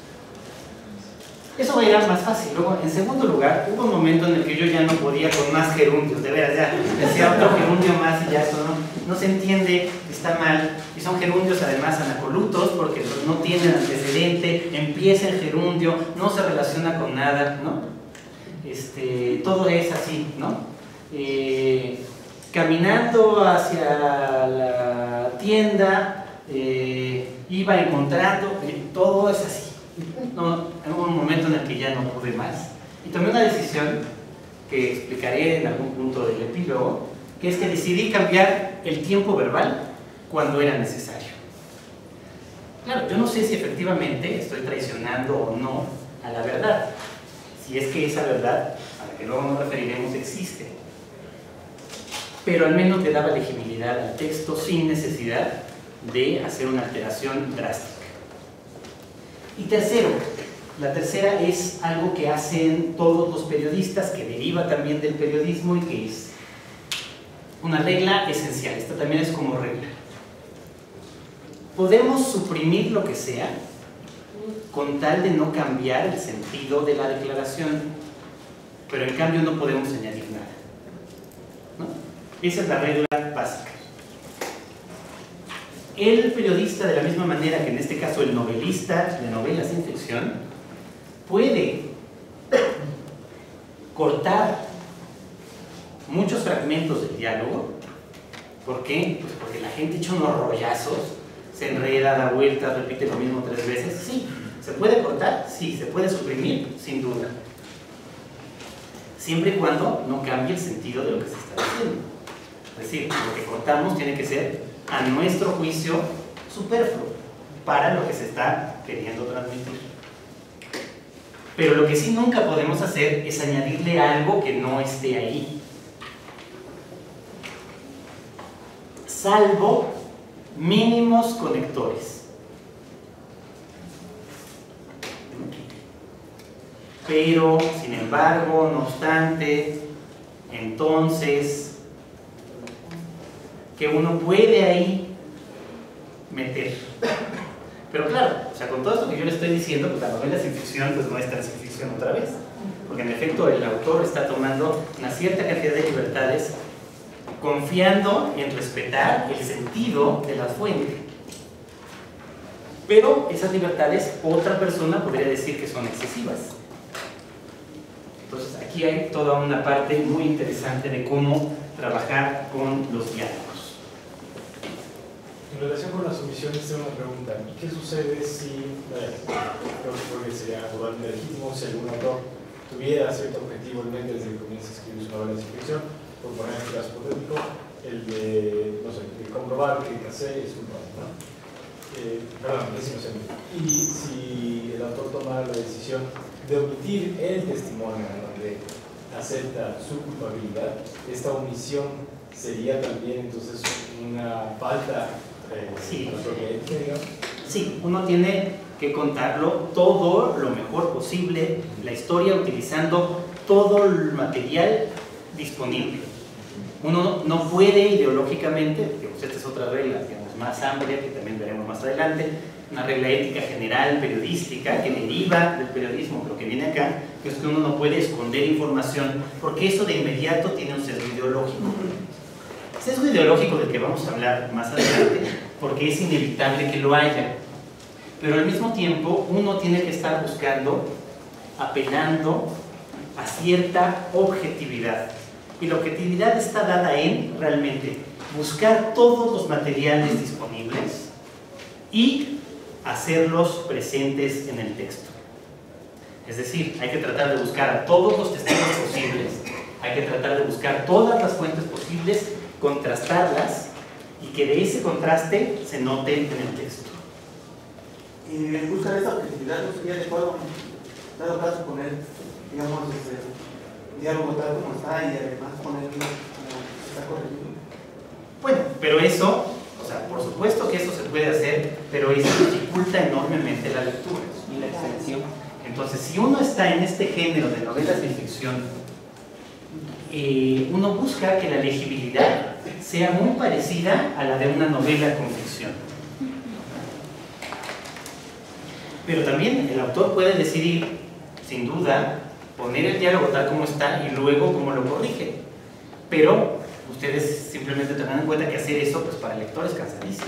Eso era más fácil. Luego, en segundo lugar, hubo un momento en el que yo ya no podía con más gerundios, de veras, ya decía otro gerundio más y ya esto no se entiende, está mal. Y son gerundios además anacolutos porque no tienen antecedente, empieza el gerundio, no se relaciona con nada, ¿no? Todo es así, ¿no? Caminando hacia la tienda, iba encontrando, todo es así. No, hubo un momento en el que ya no pude más y tomé una decisión que explicaré en algún punto del epílogo, que es que decidí cambiar el tiempo verbal cuando era necesario. Claro, yo no sé si efectivamente estoy traicionando o no a la verdad, si es que esa verdad, a la que luego nos referiremos, existe, pero al menos le daba legibilidad al texto sin necesidad de hacer una alteración drástica. Y tercero, la tercera es algo que hacen todos los periodistas, que deriva también del periodismo y que es una regla esencial. Esta también es como regla. Podemos suprimir lo que sea con tal de no cambiar el sentido de la declaración, pero en cambio no podemos añadir nada, ¿no? Esa es la regla básica. El periodista, de la misma manera que en este caso el novelista de novelas sin ficción, puede cortar muchos fragmentos del diálogo. ¿Por qué? Pues porque la gente echa unos rollazos, se enreda, da vueltas, repite lo mismo 3 veces. Sí, ¿se puede cortar? Sí, se puede suprimir, sin duda. Siempre y cuando no cambie el sentido de lo que se está diciendo. Es decir, lo que cortamos tiene que ser, a nuestro juicio, superfluo para lo que se está queriendo transmitir. Pero lo que sí nunca podemos hacer es añadirle algo que no esté ahí. Salvo mínimos conectores. Pero, sin embargo, no obstante, entonces, que uno puede ahí meter. Pero claro, o sea, con todo esto que yo le estoy diciendo, pues la novela sin ficción pues no es tan sin ficción otra vez, porque en efecto el autor está tomando una cierta cantidad de libertades, confiando en respetar el sentido de la fuente. Pero esas libertades otra persona podría decir que son excesivas. Entonces aquí hay toda una parte muy interesante de cómo trabajar con los diálogos. En relación con las omisiones, tengo una pregunta. ¿Y qué sucede si, creo que sería totalmente legítimo, si algún autor tuviera cierto objetivo en mente desde que comienza a escribir su novela de ciencia ficción, por poner este caso hipotético, el de, no sé, de comprobar que Casey es culpable, ¿no? Perdón, y si el autor toma la decisión de omitir el testimonio en donde acepta su culpabilidad, esta omisión sería también entonces una falta sí. digamos. Sí, uno tiene que contarlo todo lo mejor posible, la historia utilizando todo el material disponible. Uno no puede ideológicamente, digamos, esta es otra regla, digamos, más amplia, que también veremos más adelante, una regla ética general periodística que deriva del periodismo, pero que viene acá, que es que uno no puede esconder información, porque eso de inmediato tiene un sesgo ideológico. Sesgo ideológico del que vamos a hablar más adelante, porque es inevitable que lo haya, pero al mismo tiempo uno tiene que estar buscando, apelando a cierta objetividad. Y la objetividad está dada en, realmente, buscar todos los materiales disponibles y hacerlos presentes en el texto. Es decir, hay que tratar de buscar a todos los testigos posibles, hay que tratar de buscar todas las fuentes posibles, contrastarlas y que de ese contraste se note en el texto. Buscar esa objetividad no sería adecuado, dado caso poner, digamos, diálogo tal como está y además ponerlo como está corregido. Bueno, pero eso, o sea, por supuesto que eso se puede hacer, pero eso dificulta enormemente la lectura y la extensión. Entonces, si uno está en este género de novelas de ficción, uno busca que la legibilidad sea muy parecida a la de una novela con ficción. Pero también el autor puede decidir, sin duda, poner el diálogo tal como está y luego cómo lo corrige. Pero ustedes simplemente tendrán en cuenta que hacer eso, pues para el lector es cansadísimo.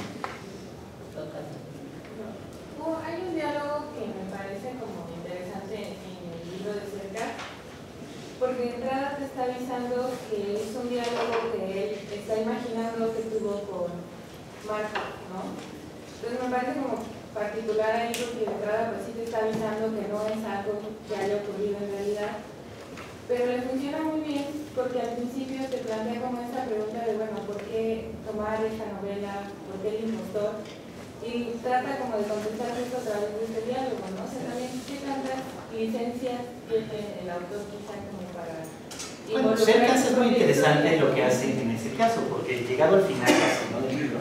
Hay un diálogo que me parece como interesante en el libro de Cerca, porque de entrada te está avisando que es un diálogo que él está imaginando que tuvo con Marta, ¿no? Entonces me parece como particular ahí porque de entrada pues sí te está avisando que no es algo que haya ocurrido en realidad, pero le funciona muy bien porque al principio te plantea como esta pregunta de, bueno, ¿por qué tomar esta novela? ¿Por qué el impostor? Y trata como de contestar esto a través de este diálogo, ¿no? O sea, también qué tantas licencias tiene el autor quizá como para... Bueno, Cercas es muy interesante lo que hace en ese caso, porque llegado al final casi, ¿no?, del libro,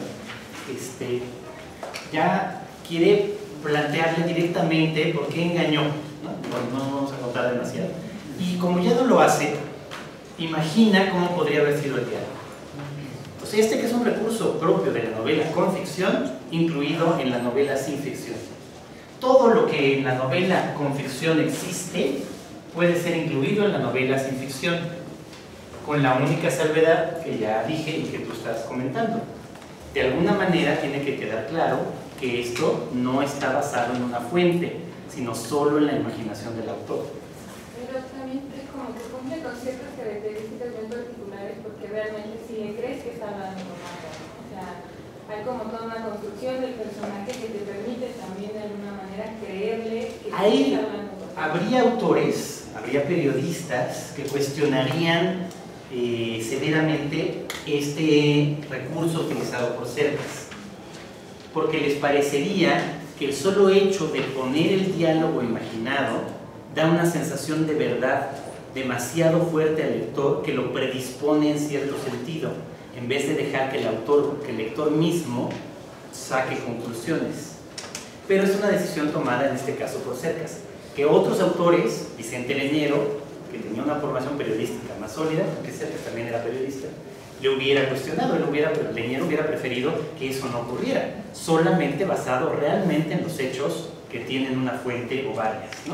ya quiere plantearle directamente por qué engañó, ¿no? No vamos a contar demasiado. Y como ya no lo hace, imagina cómo podría haber sido el diálogo. Entonces, que es un recurso propio de la novela con ficción, incluido en la novela sin ficción. Todo lo que en la novela con ficción existe, puede ser incluido en la novela sin ficción, con la única salvedad que ya dije y que tú estás comentando. De alguna manera tiene que quedar claro que esto no está basado en una fuente, sino solo en la imaginación del autor. Pero también es como que cumple con ciertas características muy particulares, porque realmente si le crees que está hablando con algo, ¿no? O sea, hay como toda una construcción del personaje que te permite también de alguna manera creerle que ahí está hablando con algo. Habría autores, habría periodistas que cuestionarían severamente este recurso utilizado por Cercas, porque les parecería que el solo hecho de poner el diálogo imaginado da una sensación de verdad demasiado fuerte al lector que lo predispone en cierto sentido, en vez de dejar que el lector mismo saque conclusiones. Pero es una decisión tomada en este caso por Cercas, que otros autores, Vicente Leñero, que tenía una formación periodística más sólida, porque Cercas también era periodista, le hubiera cuestionado, Leñero hubiera preferido que eso no ocurriera, solamente basado realmente en los hechos que tienen una fuente o varias, ¿no?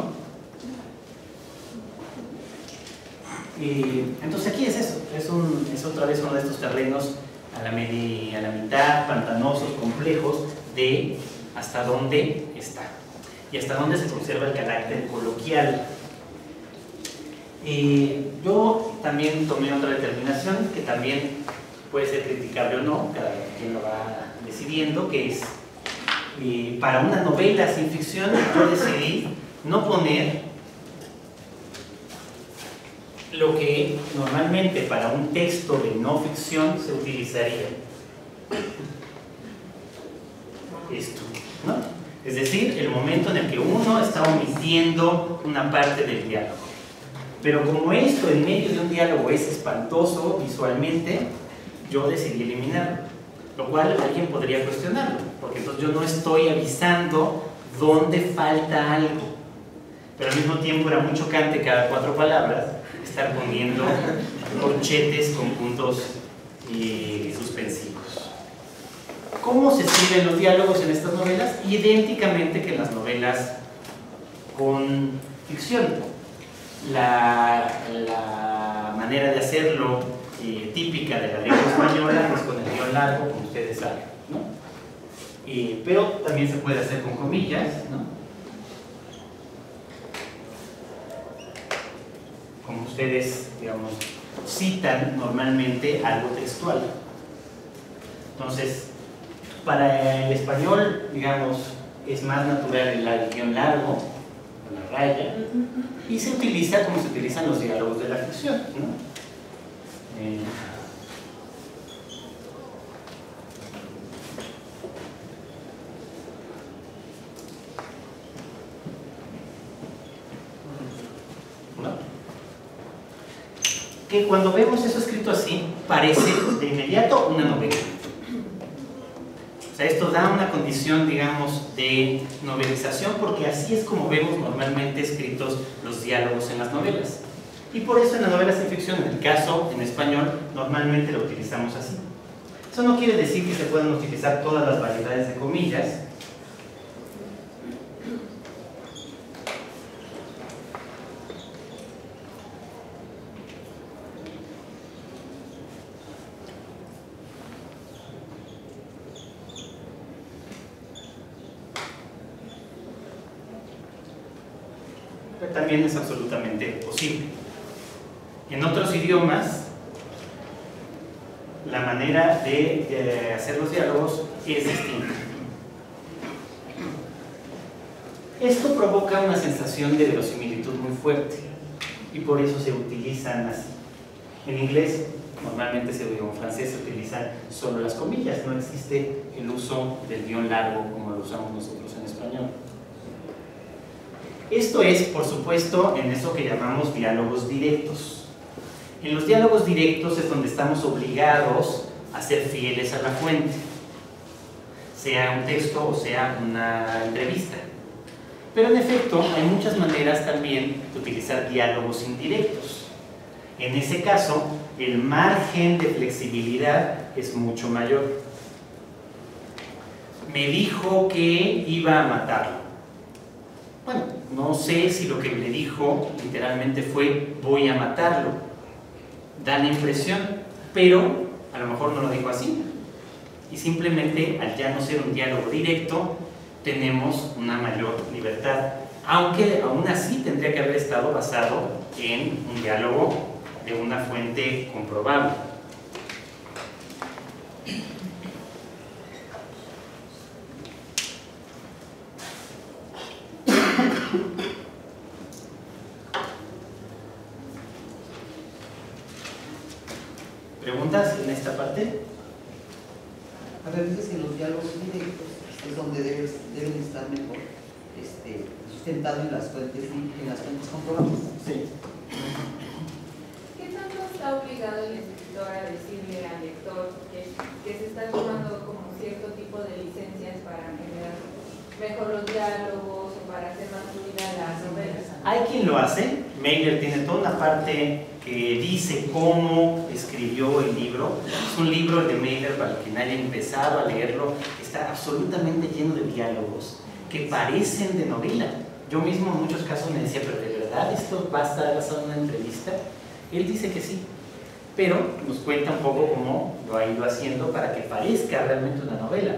Entonces aquí es eso, es otra vez uno de estos terrenos a la mitad, pantanosos, complejos, de hasta dónde está y hasta dónde se conserva el carácter coloquial. Yo también tomé otra determinación que también puede ser criticable o no, cada quien lo va decidiendo, que es para una novela sin ficción yo decidí no poner lo que normalmente para un texto de no ficción se utilizaría. Esto, ¿no? Es decir, el momento en el que uno está omitiendo una parte del diálogo. Pero como esto en medio de un diálogo es espantoso visualmente, yo decidí eliminarlo, lo cual alguien podría cuestionarlo, porque entonces yo no estoy avisando dónde falta algo, pero al mismo tiempo era muy chocante cada 4 palabras estar poniendo corchetes con puntos suspensivos. ¿Cómo se escriben los diálogos en estas novelas? Idénticamente que en las novelas con ficción. La manera de hacerlo típica de la lengua española es con el guión largo, como ustedes saben, ¿no? Pero también se puede hacer con comillas, ¿no? Como ustedes, digamos, citan normalmente algo textual. Entonces, para el español, digamos, es más natural el guión largo, la raya, y se utiliza como se utilizan los diálogos de la ficción, ¿no? Que cuando vemos eso escrito así, parece de inmediato una novela. O sea, esto da una condición, digamos, de novelización, porque así es como vemos normalmente escritos los diálogos en las novelas. Y por eso en las novelas de ficción, en el caso en español, normalmente lo utilizamos así. Eso no quiere decir que se puedan utilizar todas las variedades de comillas. Pero también es absolutamente posible. En otros idiomas, la manera de hacer los diálogos es distinta. Esto provoca una sensación de verosimilitud muy fuerte y por eso se utilizan así. En inglés, normalmente o en francés se utilizan solo las comillas, no existe el uso del guión largo como lo usamos nosotros en español. Esto es, por supuesto, en eso que llamamos diálogos directos. En los diálogos directos es donde estamos obligados a ser fieles a la fuente, sea un texto o sea una entrevista. Pero en efecto, hay muchas maneras también de utilizar diálogos indirectos. En ese caso, el margen de flexibilidad es mucho mayor. Me dijo que iba a matarlo. Bueno, no sé si lo que le dijo literalmente fue voy a matarlo. Da la impresión, pero a lo mejor no lo dijo así. Y simplemente, al ya no ser un diálogo directo, tenemos una mayor libertad. Aunque aún así tendría que haber estado basado en un diálogo de una fuente comprobable. ¿Preguntas en esta parte? A ver, dices que en los diálogos directos es donde deben estar mejor sustentado en las fuentes comprobables. Sí. ¿Qué tanto está obligado el escritor a decirle al lector que se está tomando como cierto tipo de licencias para generar mejor los diálogos o para hacer más fluida las novelas? Hay quien lo hace. Meyer tiene toda una parte que dice cómo escribió el libro. Es un libro de Meyer, para quien haya empezado a leerlo, está absolutamente lleno de diálogos que parecen de novela. Yo mismo en muchos casos me decía, pero ¿de verdad esto va a estar basado en una entrevista? Él dice que sí, pero nos cuenta un poco cómo lo ha ido haciendo para que parezca realmente una novela.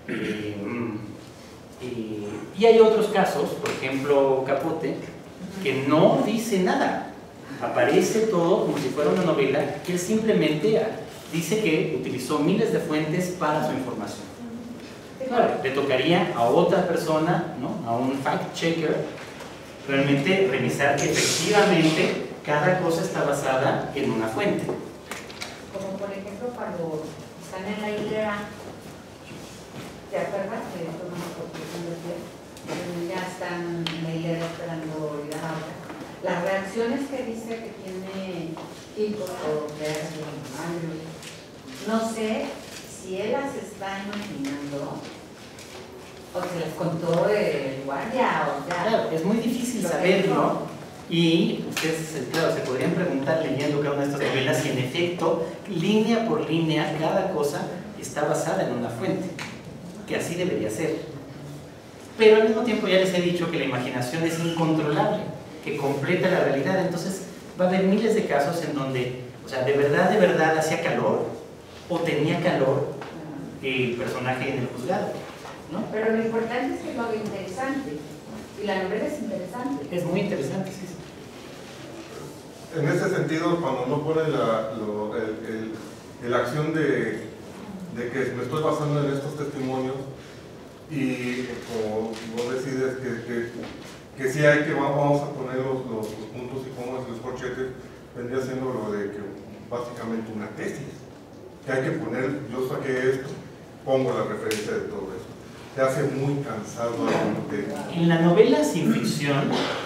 Y hay otros casos, por ejemplo Capote, que no dice nada. Aparece todo como si fuera una novela, que él simplemente dice que utilizó miles de fuentes para su información. Claro, le tocaría a otra persona, ¿no? A un fact-checker, realmente revisar que efectivamente Cada cosa está basada en una fuente. Como por ejemplo cuando están en la hilera, ¿te acuerdas de esto? Ya están en la hilera esperando ir a la otra. Las reacciones que dice que tiene Kiko o que hace Andrew, no sé si él las está imaginando o se las contó el guardia o ya. Claro, es muy difícil saberlo y ustedes, claro, se podrían preguntar leyendo cada una de estas novelas si en efecto, línea por línea, cada cosa está basada en una fuente, que así debería ser. Pero al mismo tiempo ya les he dicho que la imaginación es incontrolable, que completa la realidad, entonces va a haber miles de casos en donde, o sea, de verdad hacía calor o tenía calor el personaje en el juzgado, ¿no? Pero lo importante es que lo haga interesante, y la novela es interesante. Es muy interesante, sí. En ese sentido, cuando no pone la acción de que me estoy basando en estos testimonios y como vos decides que sí hay que vamos a poner los puntos y comas y los corchetes, vendría siendo lo de que básicamente una tesis, que hay que poner, yo saqué esto, pongo la referencia de todo eso. Se hace muy cansado. En la novela sin ficción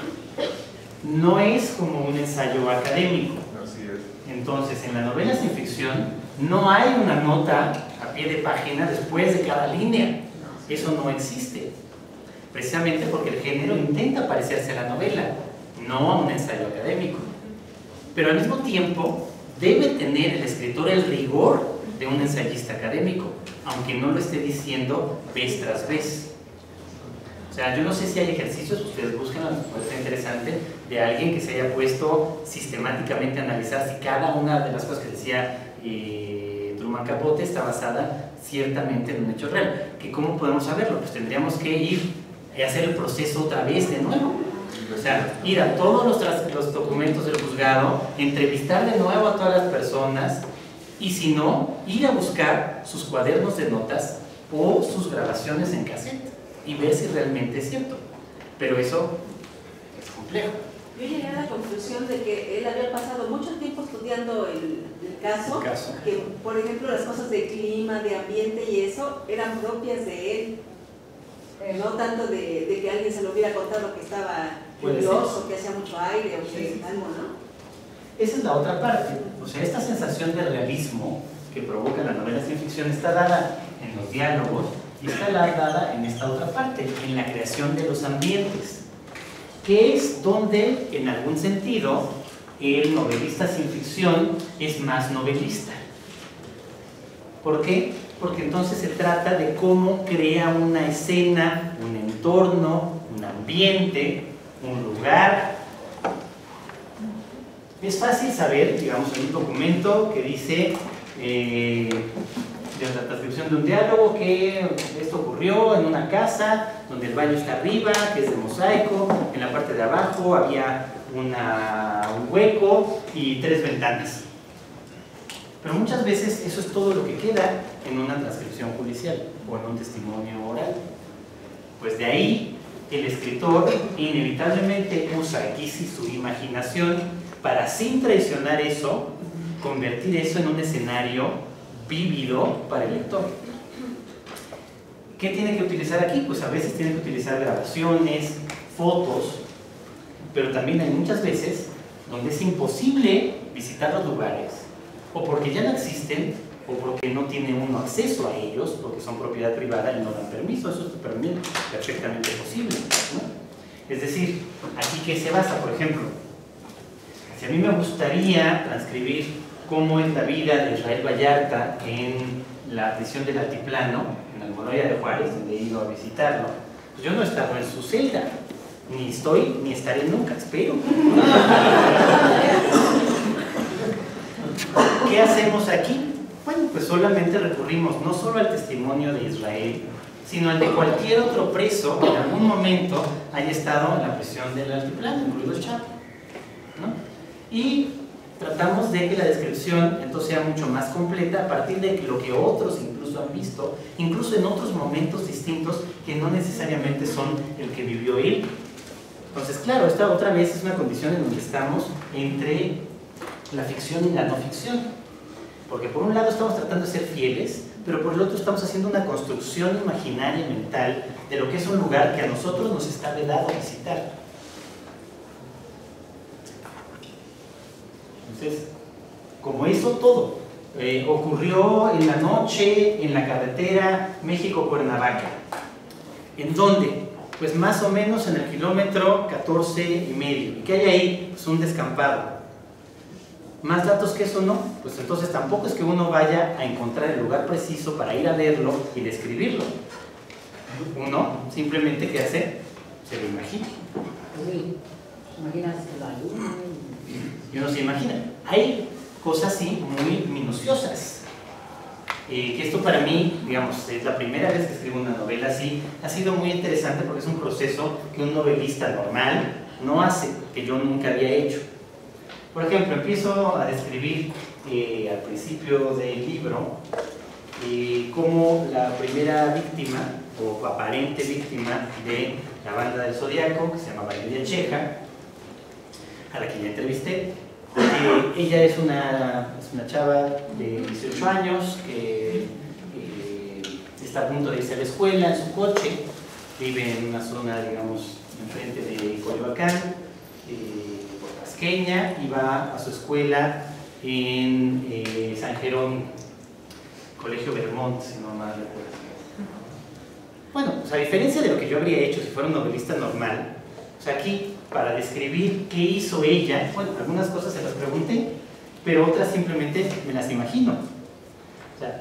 no es como un ensayo académico. Así es. Entonces, en la novela sin ficción no hay una nota a pie de página después de cada línea. Eso no existe. Precisamente porque el género intenta parecerse a la novela, no a un ensayo académico. Pero al mismo tiempo debe tener el escritor el rigor de un ensayista académico, aunque no lo esté diciendo vez tras vez. O sea, yo no sé si hay ejercicios, ustedes buscan, puede ser interesante, de alguien que se haya puesto sistemáticamente a analizar si cada una de las cosas que decía Truman Capote está basada ciertamente en un hecho real. ¿Que cómo podemos saberlo? Pues tendríamos que ir a hacer el proceso otra vez de nuevo. O sea, ir a todos los documentos del juzgado, entrevistar de nuevo a todas las personas y si no, ir a buscar sus cuadernos de notas o sus grabaciones en cassette y ver si realmente es cierto. Pero eso es complejo. Yo llegué a la conclusión de que él había pasado mucho tiempo estudiando el caso, que por ejemplo las cosas de clima, de ambiente y eso eran propias de él, no tanto de que alguien se lo hubiera contado que estaba lluvioso, que hacía mucho aire o que algo, ¿no? Esa es la otra parte. O sea, esta sensación de realismo que provoca la novela sin ficción está dada en los diálogos y está dada en esta otra parte, en la creación de los ambientes, que es donde, en algún sentido, el novelista sin ficción es más novelista. ¿Por qué? Porque entonces se trata de cómo crea una escena, un entorno, un ambiente, un lugar. Es fácil saber, digamos, en un documento que dice de la transcripción de un diálogo que esto ocurrió en una casa donde el baño está arriba, que es de mosaico, en la parte de abajo había un hueco y 3 ventanas. Pero muchas veces eso es todo lo que queda en una transcripción judicial o en un testimonio oral. Pues de ahí el escritor inevitablemente usa aquí sí su imaginación para, sin traicionar eso, convertir eso en un escenario vívido para el lector. ¿Qué tiene que utilizar aquí? Pues a veces tiene que utilizar grabaciones, fotos, pero también hay muchas veces donde es imposible visitar los lugares, o porque ya no existen, o porque no tiene uno acceso a ellos, porque son propiedad privada y no dan permiso. Eso es también perfectamente posible, ¿no? Es decir, aquí ¿qué se basa? Por ejemplo, si a mí me gustaría transcribir cómo es la vida de Israel Vallarta en la prisión del Altiplano, en Almoloya de Juárez, donde he ido a visitarlo, pues yo no he estado en su celda, ni estoy, ni estaré nunca, espero. ¿Qué hacemos aquí? Bueno, pues solamente recurrimos no solo al testimonio de Israel, sino al de cualquier otro preso que en algún momento haya estado en la prisión del Altiplano, incluido el Chapo, ¿no? Y tratamos de que la descripción entonces sea mucho más completa a partir de lo que otros incluso han visto, incluso en otros momentos distintos que no necesariamente son el que vivió él. Entonces, claro, esta otra vez es una condición en donde estamos entre la ficción y la no ficción. Porque por un lado estamos tratando de ser fieles, pero por el otro estamos haciendo una construcción imaginaria mental de lo que es un lugar que a nosotros nos está vedado visitar. Entonces, como eso todo, ocurrió en la noche en la carretera México-Cuernavaca. ¿En dónde? Pues más o menos en el kilómetro 14,5. ¿Y qué hay ahí? Pues un descampado. Más datos que eso no, pues entonces tampoco es que uno vaya a encontrar el lugar preciso para ir a verlo y describirlo. Uno simplemente, ¿qué hace? Se lo imagina. Imaginas la luna. Y uno se imagina. Hay cosas así muy minuciosas. Que esto para mí, digamos, es la primera vez que escribo una novela así. Ha sido muy interesante porque es un proceso que un novelista normal no hace, que yo nunca había hecho. Por ejemplo, empiezo a describir al principio del libro cómo la primera víctima, o aparente víctima de la banda del Zodiaco, que se llama Valeria Cheja, a la que ya entrevisté, ella es una chava de 18 años que está a punto de irse a la escuela en su coche, vive en una zona, digamos, enfrente de Coyoacán, Tasqueña, y va a su escuela en San Jerónimo, Colegio Vermont, si no mal recuerdo. Bueno, pues a diferencia de lo que yo habría hecho si fuera un novelista normal, o sea, aquí, para describir qué hizo ella, bueno, algunas cosas se las pregunté, pero otras simplemente me las imagino. O sea,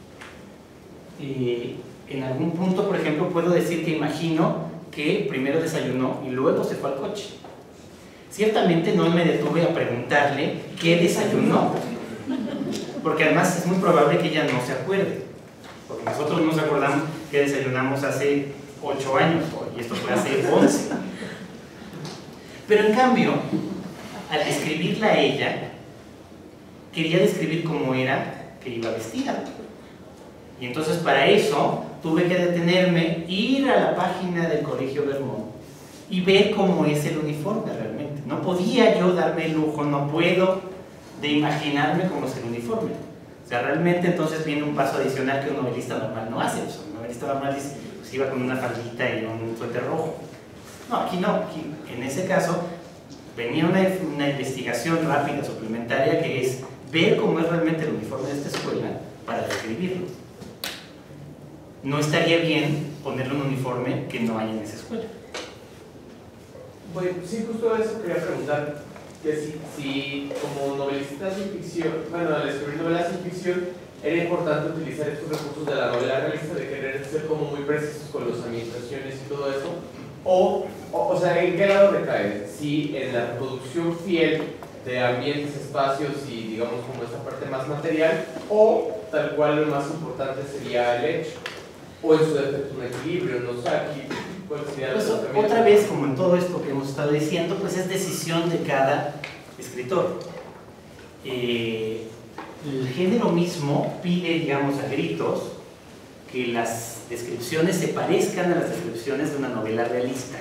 en algún punto, por ejemplo, puedo decir que imagino que primero desayunó y luego se fue al coche. Ciertamente no me detuve a preguntarle qué desayunó, porque además es muy probable que ella no se acuerde, porque nosotros nos acordamos que desayunamos hace 8 años, y esto fue hace 11. Pero en cambio, al describirla a ella, quería describir cómo era que iba vestida. Y entonces para eso tuve que detenerme, ir a la página del Colegio Vermont y ver cómo es el uniforme realmente. No podía yo darme el lujo, no puedo, de imaginarme cómo es el uniforme. O sea, realmente entonces viene un paso adicional que un novelista normal no hace. O sea, un novelista normal dice, pues iba con una faldita y un suéter rojo. No, aquí no. Aquí, en ese caso, venía una investigación rápida, suplementaria, que es ver cómo es realmente el uniforme de esta escuela para describirlo. No estaría bien ponerle un uniforme que no hay en esa escuela. Bueno, sí, justo eso quería preguntar, que si como novelista sin ficción, bueno, al escribir novelas sin ficción, era importante utilizar estos recursos de la novela realista, de querer ser como muy precisos con las ambientaciones y todo eso, o sea, ¿en qué lado recae? Si en la reproducción fiel de ambientes, espacios y digamos como esta parte más material, o tal cual lo más importante sería el hecho, o en su defecto un equilibrio, no sé, aquí cuál sería pues, el otra vez, como en todo esto que hemos estado diciendo, pues es decisión de cada escritor. El género mismo pide, digamos, a gritos que las descripciones se parezcan a las descripciones de una novela realista.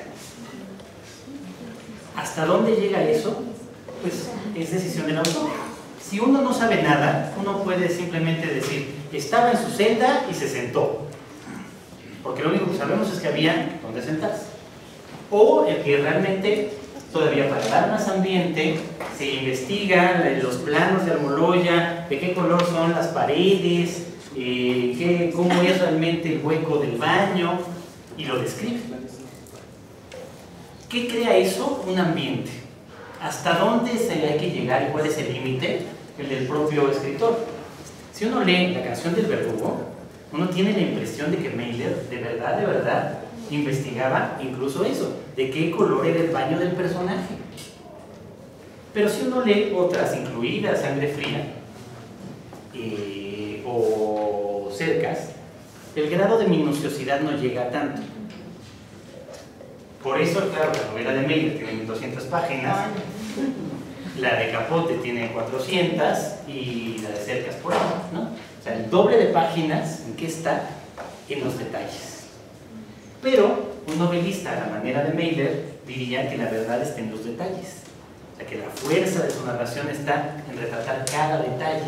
¿Hasta dónde llega eso? Pues es decisión del autor. Si uno no sabe nada, uno puede simplemente decir, estaba en su celda y se sentó. Porque lo único que sabemos es que había donde sentarse. O el que realmente, todavía para dar más ambiente, se investiga los planos de Almoloya, de qué color son las paredes, cómo es realmente el hueco del baño, y lo describe. ¿Qué crea eso? Un ambiente. ¿Hasta dónde se le hay que llegar y cuál es el límite? El del propio escritor. Si uno lee La canción del verdugo, uno tiene la impresión de que Mailer de verdad investigaba incluso eso, de qué color era el baño del personaje. Pero si uno lee otras, incluidas Sangre Fría o Cercas, el grado de minuciosidad no llega a tanto. Por eso, claro, la novela de Mailer tiene 1200 páginas, la de Capote tiene 400 y la de Cercas por ahí, ¿no? O sea, el doble de páginas, ¿en qué está? En los detalles. Pero Un novelista, a la manera de Mailer, diría que la verdad está en los detalles. O sea, que la fuerza de su narración está en retratar cada detalle.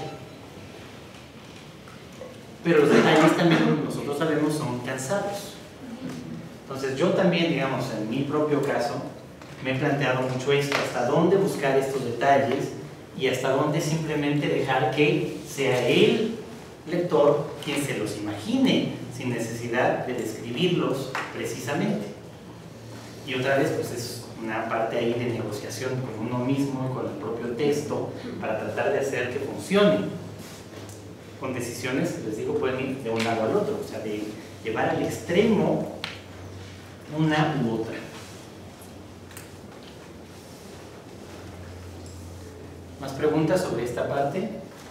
Pero los detalles también, como nosotros sabemos, son cansados. Entonces yo también, digamos, en mi propio caso, me he planteado mucho esto, hasta dónde buscar estos detalles y hasta dónde simplemente dejar que sea el lector quien se los imagine, sin necesidad de describirlos precisamente. Y otra vez, pues es una parte ahí de negociación con uno mismo y con el propio texto para tratar de hacer que funcione. Con decisiones, les digo, pueden ir de un lado al otro, o sea, de llevar al extremo una u otra. ¿Más preguntas sobre esta parte?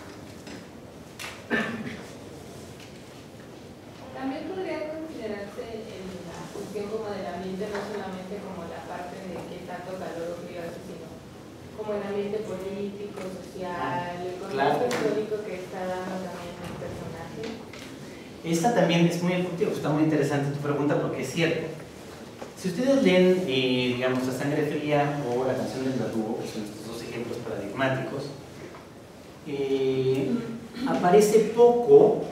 También podría considerarse la cuestión como del ambiente, no solamente como la parte de qué tanto calor o frío hace, sino como el ambiente político, social, el contexto histórico que está dando también el personaje. Esta también es muy efectiva, está muy interesante tu pregunta porque es cierto. Si ustedes leen, digamos, A Sangre Fría o La Canción del Verdugo, que son estos dos ejemplos paradigmáticos, aparece poco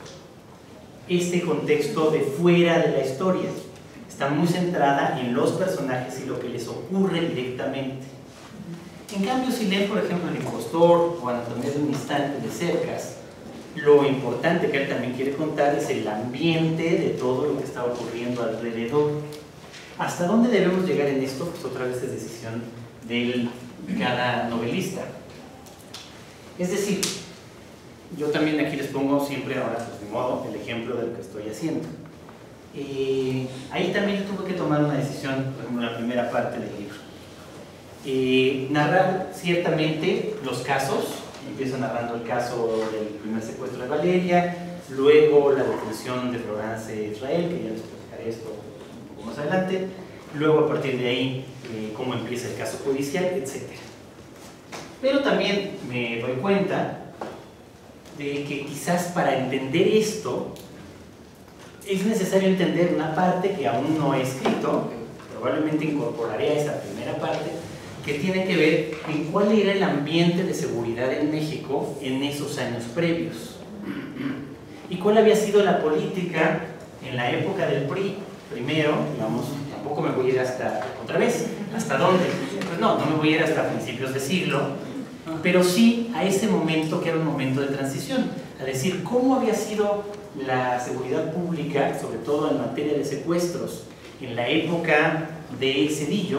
este contexto de fuera de la historia. Está muy centrada en los personajes y lo que les ocurre directamente. En cambio, si leen, por ejemplo, El Impostor o Anatomía de un Instante de Cercas, lo importante que él también quiere contar es el ambiente de todo lo que está ocurriendo alrededor. ¿Hasta dónde debemos llegar en esto? Pues otra vez es decisión de cada novelista. Es decir, yo también aquí les pongo siempre, ahora pues de modo, el ejemplo de lo que estoy haciendo. Ahí también tuve que tomar una decisión, por ejemplo, en la primera parte del libro. Narrar ciertamente los casos. Empiezo narrando el caso del primer secuestro de Valeria, luego la detención de Florence Israel, que ya les platicaré esto un poco más adelante, luego a partir de ahí cómo empieza el caso judicial, etc. Pero también me doy cuenta de que quizás para entender esto es necesario entender una parte que aún no he escrito, que probablemente incorporaré a esa primera parte, que tiene que ver en cuál era el ambiente de seguridad en México en esos años previos y cuál había sido la política en la época del PRI. Primero, digamos, tampoco me voy a ir hasta, otra vez, ¿hasta dónde? Pues no me voy a ir hasta principios de siglo, pero sí a ese momento que era un momento de transición, a decir cómo había sido la seguridad pública, sobre todo en materia de secuestros, en la época de Zedillo,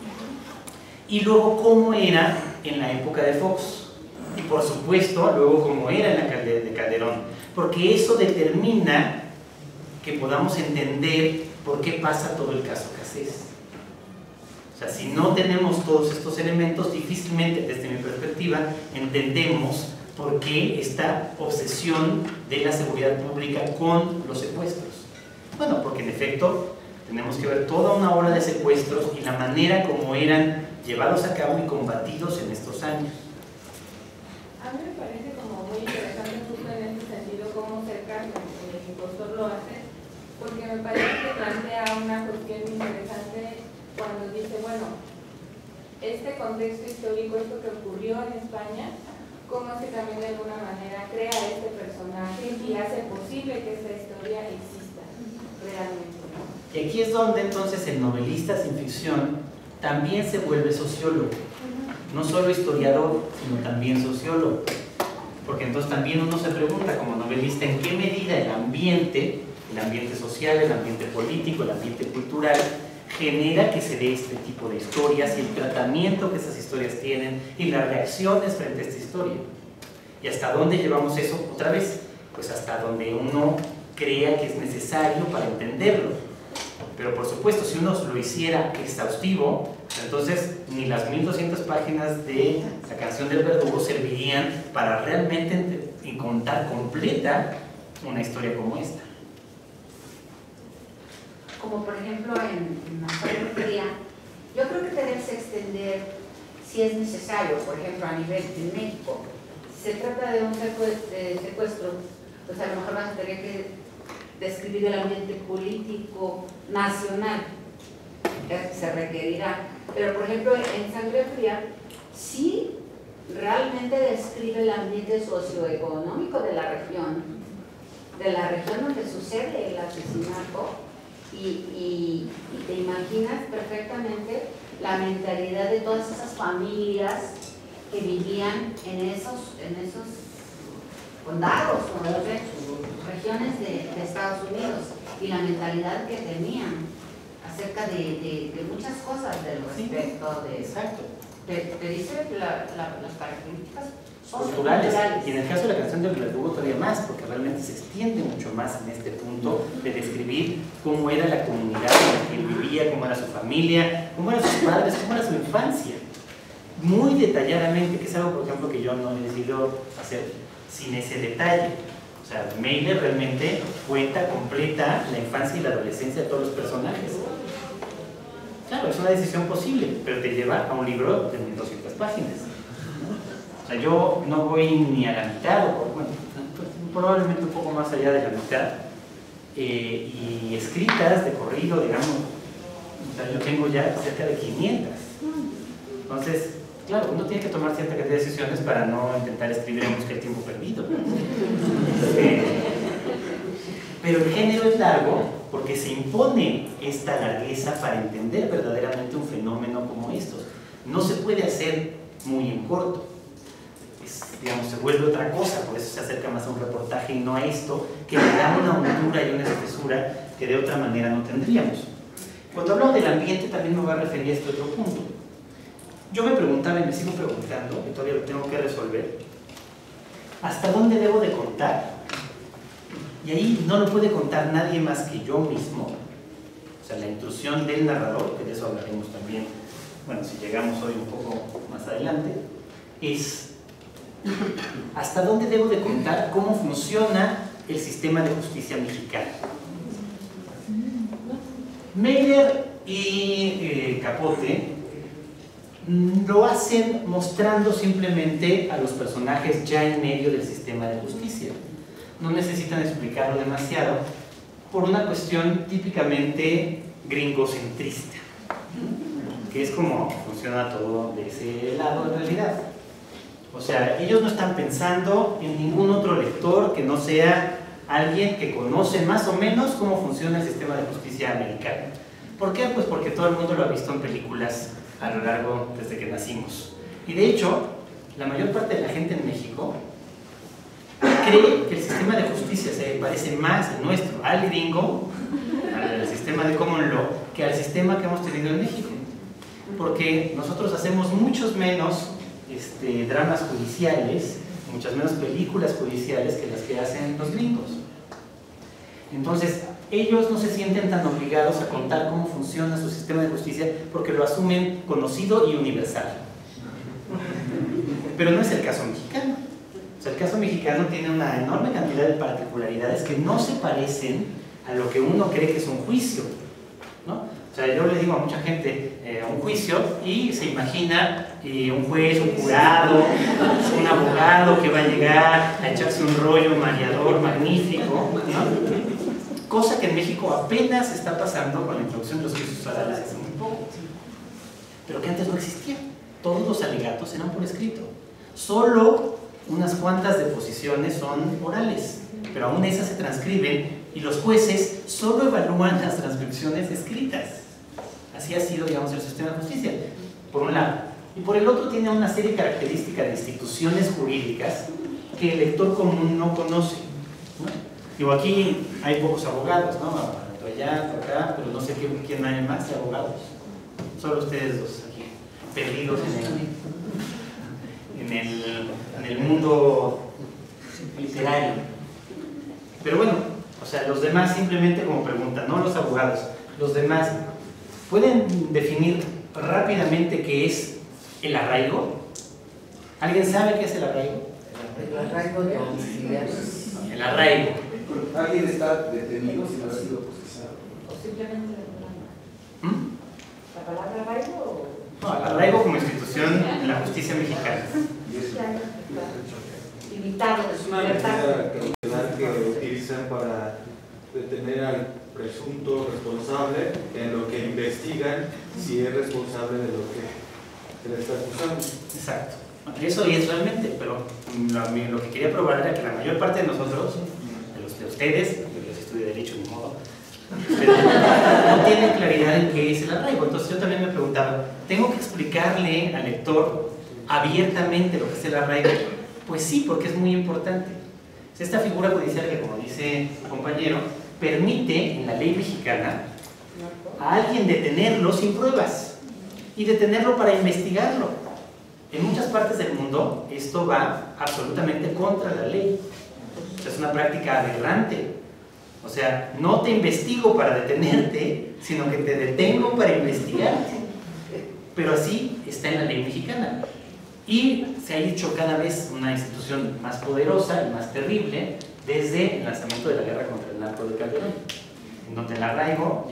y luego cómo era en la época de Fox, y por supuesto luego cómo era en la de Calderón, porque eso determina que podamos entender por qué pasa todo el caso Cassés. O sea, si no tenemos todos estos elementos, difícilmente desde mi perspectiva entendemos por qué esta obsesión de la seguridad pública con los secuestros. Bueno, porque en efecto tenemos que ver toda una ola de secuestros y la manera como eran llevados a cabo y combatidos en estos años. A mí me parece como muy interesante justo en este sentido cómo Cercas, el impostor, lo hace, porque me parece que plantea una cuestión interesante cuando dice, bueno, este contexto histórico, esto que ocurrió en España, cómo es que también de alguna manera crea este personaje y hace posible que esta historia exista realmente, ¿no? Y aquí es donde entonces el novelista sin ficción también se vuelve sociólogo, no solo historiador, sino también sociólogo, porque entonces también uno se pregunta como novelista en qué medida el ambiente social, el ambiente político, el ambiente cultural genera que se dé este tipo de historias y el tratamiento que esas historias tienen y las reacciones frente a esta historia. ¿Y hasta dónde llevamos eso? Otra vez, pues hasta donde uno crea que es necesario para entenderlo. Pero por supuesto, si uno lo hiciera exhaustivo, entonces ni las 1200 páginas de La Canción del Verdugo servirían para realmente contar completa una historia como esta. Como por ejemplo en La Sangre Fría, yo creo que te debes extender si es necesario, por ejemplo a nivel de México. Si se trata de un secuestro, pues a lo mejor vas a tener que describir el ambiente político nacional, se requerirá. Pero, por ejemplo, en Sangre Fría, sí realmente describe el ambiente socioeconómico de la región donde sucede el asesinato, y te imaginas perfectamente la mentalidad de todas esas familias que vivían en esos condados o regiones de Estados Unidos, y la mentalidad que tenían acerca de muchas cosas del respecto de... Exacto. Te dice las características culturales. Y en el caso de la canción del verdugo todavía más, porque realmente se extiende mucho más en este punto de describir cómo era la comunidad en la que él vivía, cómo era su familia, cómo eran sus padres, cómo era su infancia. Muy detalladamente, que es algo, por ejemplo, que yo no he decidido hacer sin ese detalle. O sea, Mailer realmente cuenta completa la infancia y la adolescencia de todos los personajes. Claro, es una decisión posible, pero te lleva a un libro de 1200 páginas. O sea, yo no voy ni a la mitad, o bueno, probablemente un poco más allá de la mitad, y escritas de corrido, digamos, o sea, yo tengo ya cerca de 500. Entonces, claro, uno tiene que tomar cierta cantidad de decisiones para no intentar escribir en busca del tiempo perdido. Pero el género es largo porque se impone esta largueza para entender verdaderamente un fenómeno como estos. No se puede hacer muy en corto. Digamos, se vuelve otra cosa, por eso se acerca más a un reportaje y no a esto, que le da una hondura y una espesura que de otra manera no tendríamos. Cuando hablo del ambiente también me voy a referir a este otro punto. Yo me preguntaba y me sigo preguntando, y todavía lo tengo que resolver, ¿hasta dónde debo de contar? Y ahí no lo puede contar nadie más que yo mismo. O sea, la intrusión del narrador, que de eso hablaremos también, bueno, si llegamos hoy un poco más adelante, es ¿hasta dónde debo de contar cómo funciona el sistema de justicia mexicano? Mailer y Capote lo hacen mostrando simplemente a los personajes ya en medio del sistema de justicia. No necesitan explicarlo demasiado por una cuestión típicamente gringocentrista, que es como funciona todo de ese lado en realidad. O sea, ellos no están pensando en ningún otro lector que no sea alguien que conoce más o menos cómo funciona el sistema de justicia americano. ¿Por qué? Pues porque todo el mundo lo ha visto en películas a lo largo desde que nacimos. Y de hecho, la mayor parte de la gente en México cree que el sistema de justicia se parece más al nuestro, al gringo, al sistema de common law, que al sistema que hemos tenido en México. Porque nosotros hacemos muchos menos dramas judiciales, muchas menos películas judiciales que las que hacen los gringos. Entonces, ellos no se sienten tan obligados a contar cómo funciona su sistema de justicia porque lo asumen conocido y universal. Pero no es el caso mexicano. O sea, el caso mexicano tiene una enorme cantidad de particularidades que no se parecen a lo que uno cree que es un juicio, ¿no? O sea, yo le digo a mucha gente un juicio y se imagina un juez, un jurado, un abogado que va a llegar a echarse un rollo mareador magnífico, ¿no? Cosa que en México apenas está pasando con la introducción de los juicios orales hace muy poco, pero que antes no existía. Todos los alegatos eran por escrito. Solo unas cuantas deposiciones son orales, pero aún esas se transcriben y los jueces solo evalúan las transcripciones escritas. Así ha sido, digamos, el sistema de justicia, por un lado. Y por el otro tiene una serie de características de instituciones jurídicas que el lector común no conoce, ¿no? Digo, aquí hay pocos abogados, ¿no? Allá, por acá, pero no sé quién hay más de abogados. Solo ustedes dos aquí, perdidos en el mundo literario. Pero bueno, o sea, los demás simplemente como pregunta, no los abogados, los demás, ¿pueden definir rápidamente qué es el arraigo? ¿Alguien sabe qué es el arraigo? El arraigo de domiciliarios. El arraigo. ¿Alguien está detenido si no ha sido procesado? O simplemente la palabra arraigo. No, el arraigo como institución en la justicia mexicana. Limitado de Es su una libertad. medida que utilizan para detener tener al presunto responsable en lo que investigan si es responsable de lo que se le está acusando. Exacto. Eso es realmente, pero lo que quería probar era que la mayor parte de nosotros, de ustedes, yo estudio Derecho ni modo, pero no tienen claridad en qué es el arraigo. Entonces yo también me preguntaba, ¿tengo que explicarle al lector abiertamente lo que es el arraigo? Pues sí, porque es muy importante. Esta figura judicial que, como dice su compañero, permite en la ley mexicana a alguien detenerlo sin pruebas y detenerlo para investigarlo. En muchas partes del mundo esto va absolutamente contra la ley. Es una práctica aberrante. O sea, no te investigo para detenerte, sino que te detengo para investigarte. Pero así está en la ley mexicana. Y se ha hecho cada vez una institución más poderosa y más terrible desde el lanzamiento de la guerra contra el narco de Calderón, en donde el arraigo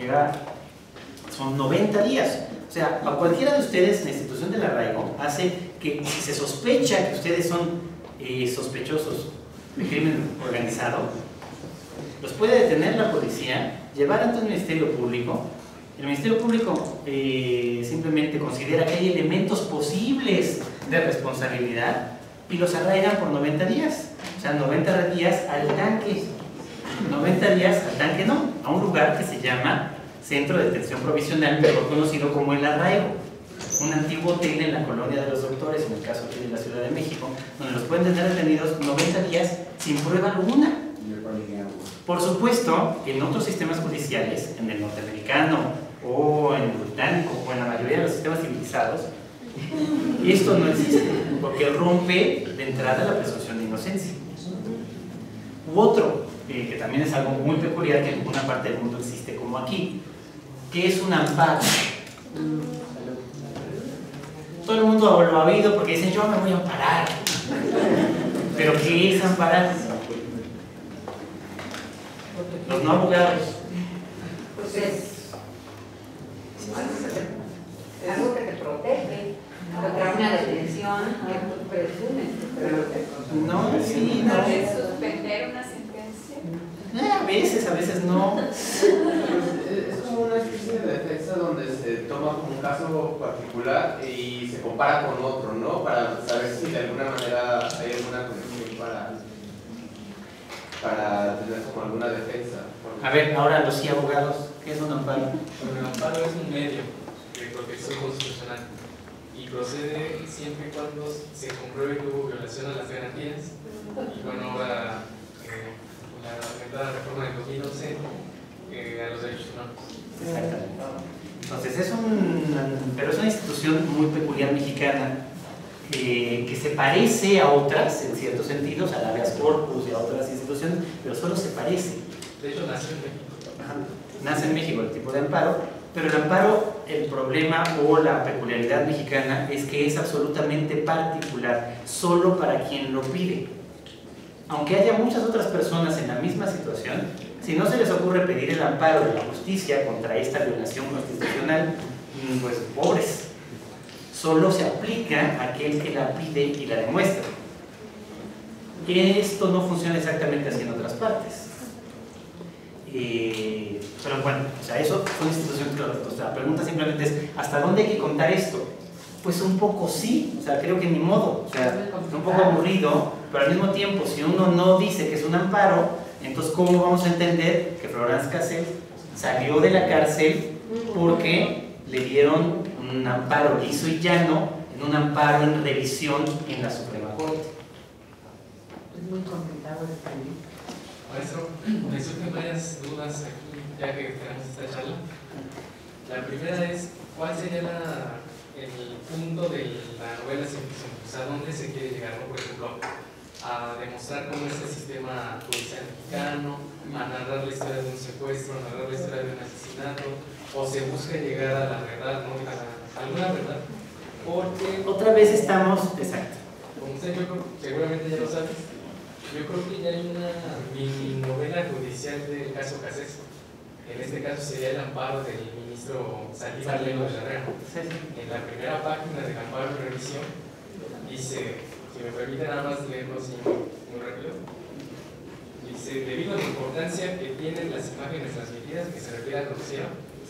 son 90 días. O sea, a cualquiera de ustedes, la institución del arraigo hace que, si se sospecha que ustedes son sospechosos de crimen organizado, los puede detener la policía, llevar ante el Ministerio Público. El Ministerio Público simplemente considera que hay elementos posibles de responsabilidad y los arraigan por 90 días. O sea, 90 días al tanque. 90 días al tanque no, a un lugar que se llama Centro de Detención Provisional, mejor conocido como el arraigo. Un antiguo hotel en la Colonia de los Doctores, en el caso aquí de la Ciudad de México, donde los pueden tener detenidos 90 días sin prueba alguna. Por supuesto, en otros sistemas judiciales, en el norteamericano o en el británico o en la mayoría de los sistemas civilizados, esto no existe, porque rompe de entrada la presunción de inocencia. U otro, que también es algo muy peculiar, que en ninguna parte del mundo existe como aquí, que es un amparo. Todo el mundo lo ha oído porque dicen, yo me voy a amparar. ¿Pero qué es amparar? Los no abogados. Pues es algo que te protege contra una detención que tú presumes, pero no, sí, no. ¿Suspender una sentencia? A veces no. Es como una especie de defensa donde se toma como un caso particular y se compara con otro, ¿no? Para saber si de alguna manera hay alguna conexión para tener como alguna defensa. A ver, ahora los sí abogados, ¿qué es un amparo? Bueno, el amparo es un medio de protección constitucional y procede siempre y cuando se compruebe que hubo violación a las garantías. Y bueno, ahora la lamentada reforma del 2011 a los derechos humanos. Exactamente. Entonces pero es una institución muy peculiar mexicana, que se parece a otras en ciertos sentidos, a la habeas corpus y a otras instituciones, pero solo se parece. De hecho, nació en México. Nace en México el tipo de amparo, pero el amparo, el problema o la peculiaridad mexicana es que es absolutamente particular, solo para quien lo pide. Aunque haya muchas otras personas en la misma situación, si no se les ocurre pedir el amparo de la justicia contra esta violación constitucional, pues pobres. Solo se aplica a aquel que la pide y la demuestra. Esto no funciona exactamente así en otras partes. Pero bueno, o sea, eso son instituciones que la pregunta simplemente es ¿hasta dónde hay que contar esto? Pues un poco sí, o sea, creo que ni modo, o sea, es un poco aburrido, pero al mismo tiempo, si uno no dice que es un amparo, entonces ¿cómo vamos a entender que Florence Cassel salió de la cárcel porque le dieron un amparo liso y llano, en un amparo en revisión en la Suprema Corte? es muy complicado de escribir. Maestro, me surgen varias dudas aquí, ya que tenemos esta charla. La primera es, ¿cuál sería el punto de la novela sin ficción? O sea, ¿dónde se quiere llegar? ¿No? Por ejemplo, a demostrar cómo es el sistema judicial mexicano, a narrar la historia de un secuestro, a narrar la historia de un asesinato, o se busca llegar a la verdad, ¿no? A alguna verdad. Porque otra vez estamos, exacto. Como usted, yo creo, seguramente ya lo sabes, yo creo que ya hay una mini novela judicial del caso Cassés. En este caso sería el amparo del ministro Saldívar Lelo de Herrera. En la primera página del amparo de revisión dice, si me permite nada más leerlo así muy rápido, Dice, debido a la importancia que tienen las imágenes transmitidas, que se refiere a Rocío,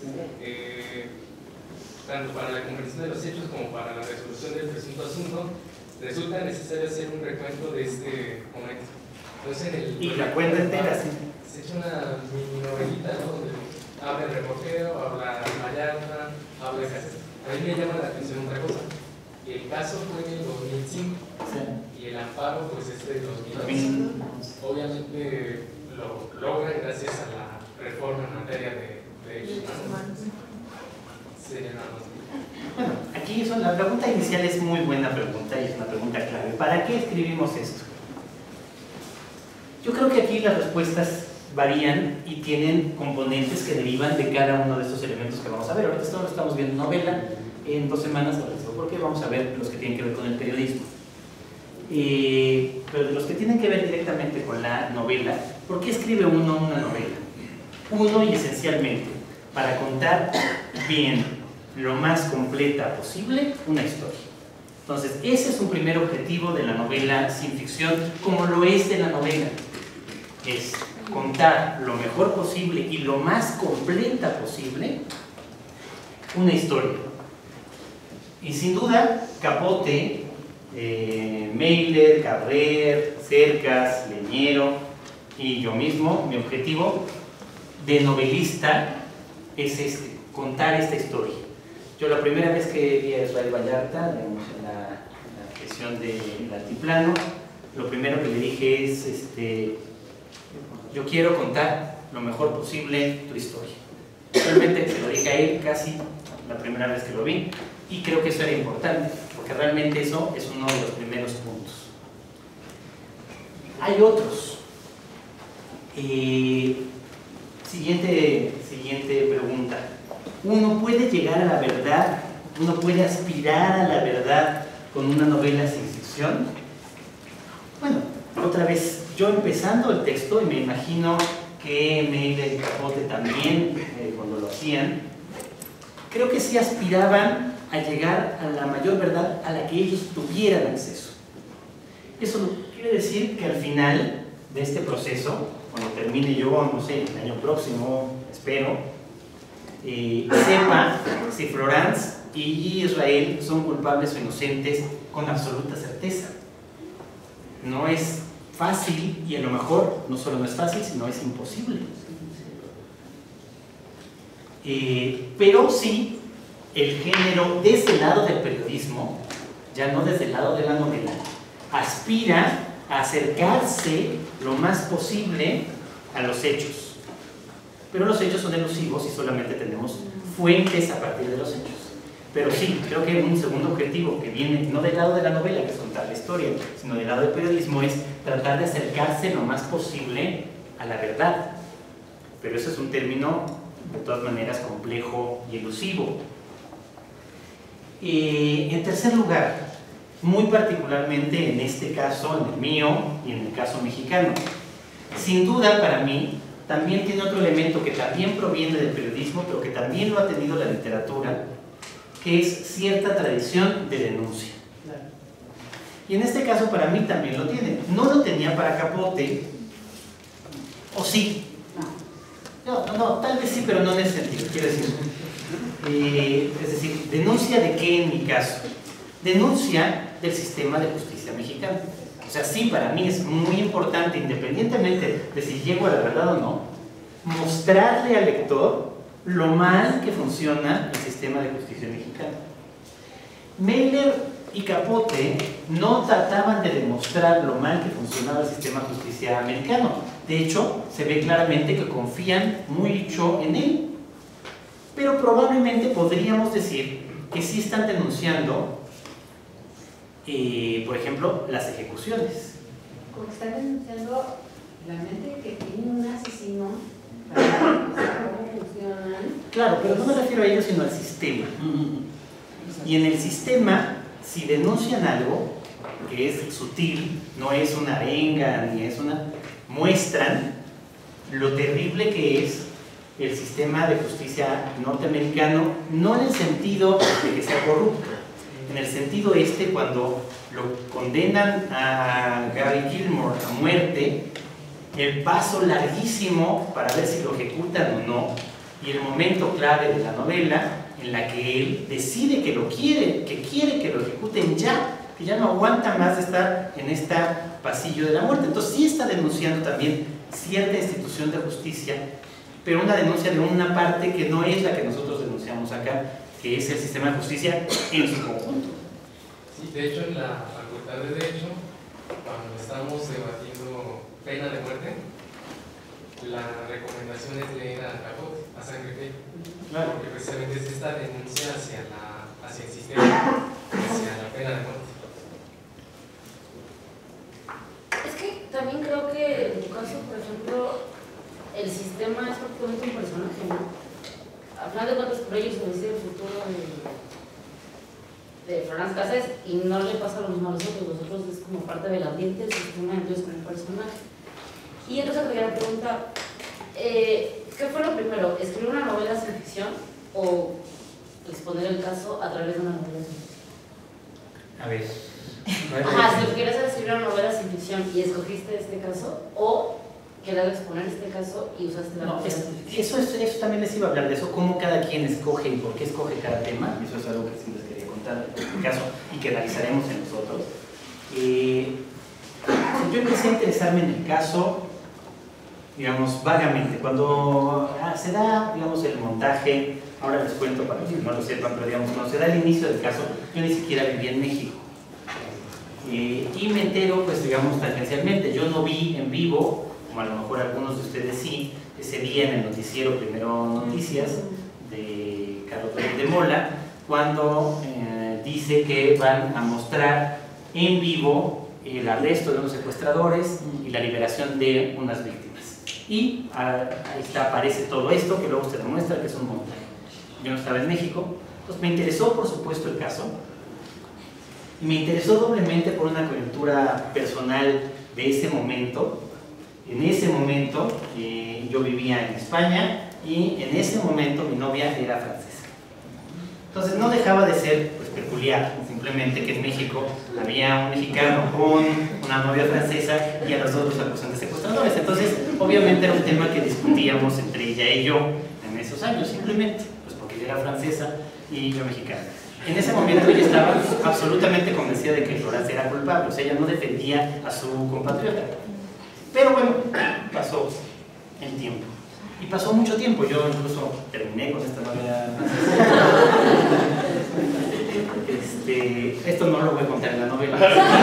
tanto para la comprensión de los hechos como para la resolución del presunto asunto, resulta necesario hacer un recuento de este momento. Entonces, y la cuenta entera, sí. Se echa una mini novelita, ¿no? Donde habla el reportero, habla Vallarta, habla el caso. A mí me llama la atención otra cosa. El caso fue en el 2005 y el amparo pues es del 2011. Obviamente lo logran gracias a la reforma en materia de derechos humanos. Sería nada más. Bueno, aquí la pregunta inicial es muy buena pregunta y es una pregunta clave. ¿Para qué escribimos esto? Yo creo que aquí las respuestas varían y tienen componentes que derivan de cada uno de estos elementos que vamos a ver. Ahorita solo estamos viendo novela, en 2 semanas, porque vamos a ver los que tienen que ver con el periodismo. Pero de los que tienen que ver directamente con la novela, ¿por qué escribe uno una novela? Uno, y esencialmente, para contar bien, lo más completa posible, una historia. Entonces, ese es un primer objetivo de la novela sin ficción, como lo es de la novela. Es contar lo mejor posible y lo más completa posible una historia. Y sin duda, Capote, Meyler, Carrer, Cercas, Leñero y yo mismo, mi objetivo de novelista es contar esta historia. Yo la primera vez que vi a Israel Vallarta en la sesión del Altiplano, lo primero que le dije es, yo quiero contar lo mejor posible tu historia. Realmente se lo dije a él casi la primera vez que lo vi, y creo que eso era importante, porque realmente eso es uno de los primeros puntos. Hay otros. Siguiente pregunta. ¿Uno puede llegar a la verdad? ¿Uno puede aspirar a la verdad con una novela sin ficción? Bueno, otra vez, yo empezando el texto, y me imagino que Meyler y Capote también, cuando lo hacían, creo que sí aspiraban a llegar a la mayor verdad a la que ellos tuvieran acceso. Eso quiere decir que al final de este proceso, cuando termine yo, no sé, el año próximo, espero, sepa si Florence y Israel son culpables o inocentes con absoluta certeza. No es fácil, y a lo mejor no solo no es fácil, sino es imposible. Pero sí, el género desde el lado del periodismo, ya no desde el lado de la novela, aspira a acercarse lo más posible a los hechos. Pero los hechos son elusivos y solamente tenemos fuentes a partir de los hechos. Pero sí, creo que un segundo objetivo que viene no del lado de la novela, que es contar la historia, sino del lado del periodismo, es tratar de acercarse lo más posible a la verdad. Pero eso es un término de todas maneras complejo y elusivo. En tercer lugar, muy particularmente en este caso, en el mío y en el caso mexicano, sin duda para mí también tiene otro elemento que también proviene del periodismo, pero que también lo ha tenido la literatura, que es cierta tradición de denuncia. Y en este caso para mí también lo tiene. No lo tenía para Capote, o sí. No, tal vez sí, pero no en ese sentido, quiero decir. Es decir, ¿denuncia de qué en mi caso? Denuncia del sistema de justicia mexicano. O sea, sí, para mí es muy importante, independientemente de si llego a la verdad o no, mostrarle al lector lo mal que funciona el sistema de justicia mexicano. Meyler y Capote no trataban de demostrar lo mal que funcionaba el sistema de justicia americano. De hecho, se ve claramente que confían mucho en él. Pero probablemente podríamos decir que sí están denunciando, por ejemplo, las ejecuciones. Como están denunciando la mente que tiene un asesino, para cómo funcionan. Claro, pero no me refiero a ellos, sino al sistema. Y en el sistema, si denuncian algo que es sutil, no es una arenga, ni es una... muestran lo terrible que es el sistema de justicia norteamericano, no en el sentido de que sea corrupto, en el sentido cuando lo condenan a Gary Gilmore a muerte, el paso larguísimo para ver si lo ejecutan o no, y el momento clave de la novela en la que él decide que lo quiere, que quiere que lo ejecuten ya, que ya no aguanta más de estar en este pasillo de la muerte. Entonces sí está denunciando también cierta institución de justicia, pero una denuncia de una parte que no es la que nosotros denunciamos acá, que es el sistema de justicia en su conjunto. Sí, de hecho en la Facultad de Derecho, cuando estamos debatiendo pena de muerte, la recomendación es leer a Capote, a Sangre Fría, porque precisamente es esta denuncia hacia el sistema, hacia la pena de muerte. Es que también creo que en tu caso, por ejemplo, el sistema es prácticamente un personaje, ¿no? A final de cuentas, por ellos se decide el futuro de Florence Cassés y no le pasa lo mismo a nosotros es como parte del ambiente del sistema, entonces como personaje. Y entonces te quería preguntar, ¿qué fue lo primero? ¿Escribir una novela sin ficción o exponer el caso a través de una novela sin ficción? A ver. Ajá, si lo que quieres es escribir una novela sin ficción y escogiste este caso, o querías exponer este caso y usaste la novela sin ficción. Eso también les iba a hablar de eso, cómo cada quien escoge y por qué escoge cada tema. Eso es algo que sí les quería contar en este caso y que analizaremos en nosotros. Yo empecé a interesarme en el caso, digamos, vagamente, cuando se da, digamos, el montaje. Ahora les cuento para los que no lo sepan, pero digamos, cuando se da el inicio del caso, yo ni siquiera vivía en México. Y me entero, pues digamos, tangencialmente. Yo no vi en vivo, como a lo mejor algunos de ustedes sí, ese día en el noticiero Primero Noticias de Carlos Pérez de Mola, cuando dice que van a mostrar en vivo el arresto de unos secuestradores y la liberación de unas víctimas. Y ahí aparece todo esto que luego se demuestra que es un montaje. Yo no estaba en México, entonces me interesó por supuesto el caso. Y me interesó doblemente por una coyuntura personal de ese momento. En ese momento yo vivía en España y en ese momento mi novia era francesa. Entonces no dejaba de ser pues, peculiar, simplemente que en México había un mexicano con una novia francesa y a los dos los acusan de secuestradores. Entonces obviamente era un tema que discutíamos entre ella y yo en esos años, simplemente, pues porque ella era francesa y yo mexicana. En ese momento ella estaba absolutamente convencida de que Florence era culpable, o sea, ella no defendía a su compatriota. Pero bueno, pasó el tiempo. Y pasó mucho tiempo, yo incluso terminé con esta novela francesa. Esto no lo voy a contar en la novela.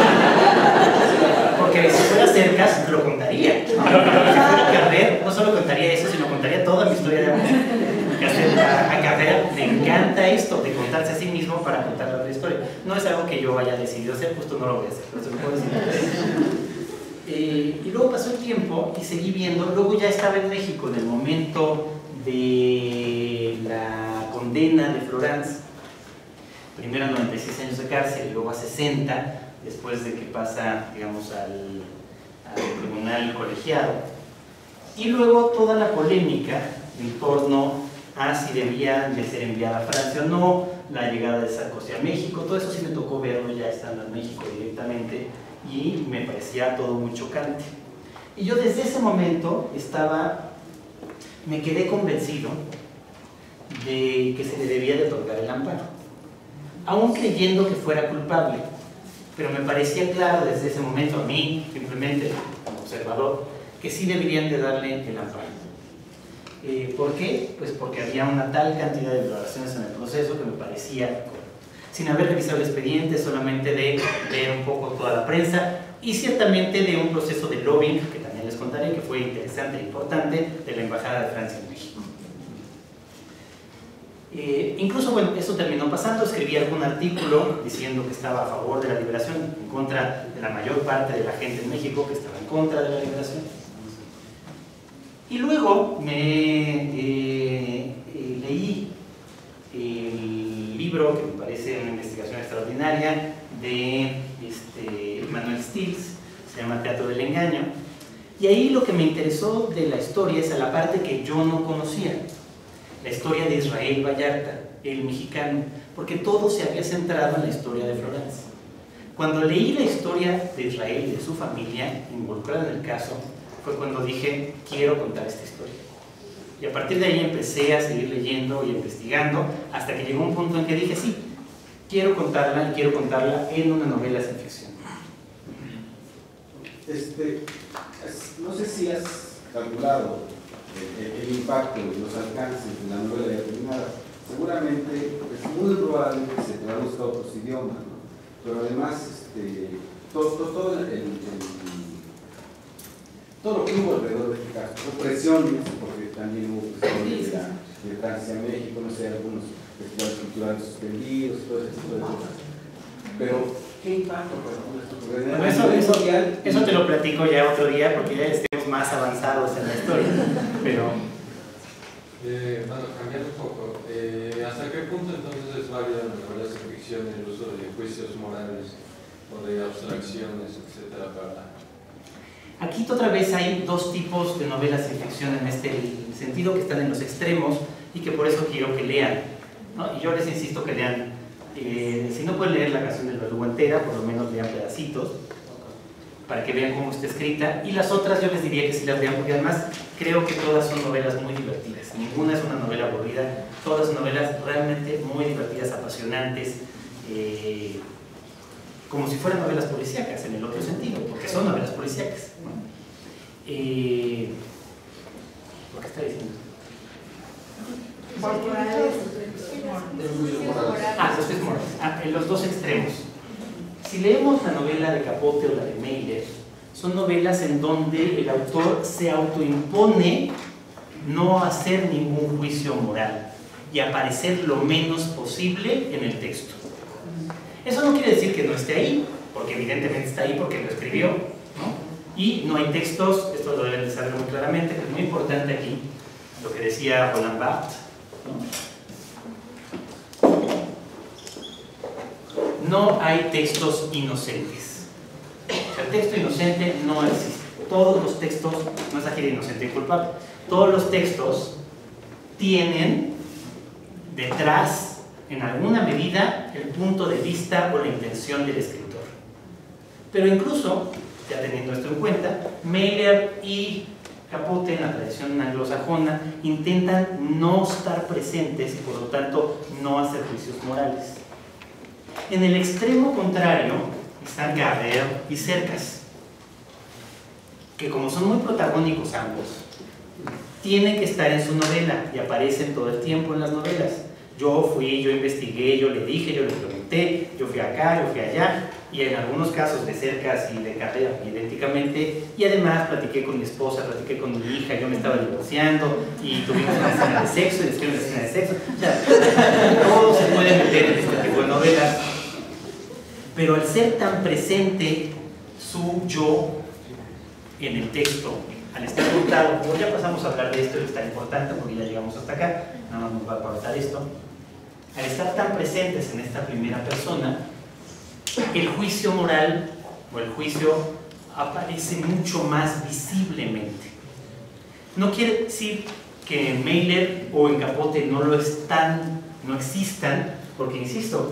Porque si fuera Cercas, lo contaría. Si fuera Carrer, no solo contaría eso, sino contaría toda mi historia de amor. A Carrer le encanta esto de contarse a sí mismo para contar la otra historia. No es algo que yo haya decidido hacer, justo no lo voy a hacer, pero se lo puedo decir. Y luego pasó el tiempo y seguí viendo. Luego ya estaba en México en el momento de la condena de Florence. Primero a 96 años de cárcel y luego a 60, después de que pasa, digamos, al tribunal colegiado. Y luego toda la polémica en torno a si debía de ser enviada a Francia o no, la llegada de Sarkozy a México, todo eso sí me tocó verlo ya estando en México directamente y me parecía todo muy chocante. Y yo desde ese momento me quedé convencido de que se le debía de otorgar el amparo, aún creyendo que fuera culpable, pero me parecía claro desde ese momento a mí, simplemente como observador, que sí deberían de darle el amparo. ¿Por qué? Pues porque había una tal cantidad de violaciones en el proceso que me parecía, sin haber revisado el expediente, solamente de leer un poco toda la prensa y ciertamente de un proceso de lobbying, que también les contaré, que fue interesante e importante, de la Embajada de Francia en México. Incluso, bueno, eso terminó pasando, escribí algún artículo diciendo que estaba a favor de la liberación, en contra de la mayor parte de la gente en México que estaba en contra de la liberación. Y luego leí el libro que me parece una investigación extraordinaria de Manuel Stills, se llama Teatro del Engaño, y ahí lo que me interesó de la historia es a la parte que yo no conocía, la historia de Israel Vallarta, el mexicano, porque todo se había centrado en la historia de Florence. Cuando leí la historia de Israel y de su familia involucrada en el caso, fue cuando dije, quiero contar esta historia. Y a partir de ahí empecé a seguir leyendo y investigando, hasta que llegó un punto en que dije, sí, quiero contarla, y quiero contarla en una novela sin ficción. No sé si has calculado el impacto, los alcances de la novela ya terminada. Seguramente es muy probable que se traduzca a otros idiomas, ¿no? Pero además todo lo que hubo alrededor de este caso, presiones, porque también hubo presiones de Francia a México, no sé, algunos festivales culturales suspendidos, todo ese tipo de cosas. Pero, ¿qué impacto? Bueno, eso te lo platico ya otro día, porque ya estemos más avanzados en la historia. Pero bueno, cambiando un poco, ¿hasta qué punto entonces es válida en las novelas de ficción el uso de juicios morales o de abstracciones, etcétera, para... Aquí otra vez hay dos tipos de novelas sin ficción en este sentido, que están en los extremos y que por eso quiero que lean, ¿no? Y yo les insisto que lean, si no pueden leer La canción del verdugo entera, por lo menos lean pedacitos para que vean cómo está escrita, y las otras yo les diría que sí las lean, porque además creo que todas son novelas muy divertidas, ninguna es una novela aburrida, todas son novelas realmente muy divertidas, apasionantes, como si fueran novelas policíacas en el otro sentido, porque son novelas policíacas, ¿no? ¿Por qué está diciendo? Los juicios morales. Los dos extremos. Si leemos la novela de Capote o la de Meiler, son novelas en donde el autor se autoimpone no hacer ningún juicio moral y aparecer lo menos posible en el texto. Eso no quiere decir que no esté ahí, porque evidentemente está ahí porque lo escribió, ¿no? Y no hay textos, esto lo deben de saber muy claramente, que es muy importante aquí, lo que decía Roland Barthes, ¿no? No hay textos inocentes. O sea, el texto inocente no existe. Todos los textos, no es aquí de inocente y culpable, todos los textos tienen detrás, en alguna medida, el punto de vista o la intención del escritor. Pero incluso, ya teniendo esto en cuenta, Meiler y Capote, en la tradición anglosajona, intentan no estar presentes y por lo tanto no hacer juicios morales. En el extremo contrario están Carrère y Cercas, que como son muy protagónicos ambos, tienen que estar en su novela y aparecen todo el tiempo en las novelas. Yo fui, yo investigué, yo le dije, yo le pregunté, yo fui acá, yo fui allá, y en algunos casos de Cercas y de Carrère idénticamente, y además platiqué con mi esposa, platiqué con mi hija, yo me estaba divorciando y tuvimos una escena de sexo y después una escena de sexo. O sea, todo se puede meter en este tipo de novelas, pero al ser tan presente su yo en el texto, al estar contado, como ya pasamos a hablar de esto, es tan importante porque ya llegamos hasta acá, nada más nos va a aportar esto. Al estar tan presentes en esta primera persona, el juicio moral o el juicio aparece mucho más visiblemente. No quiere decir que en Meiler o en Capote no existan, porque insisto,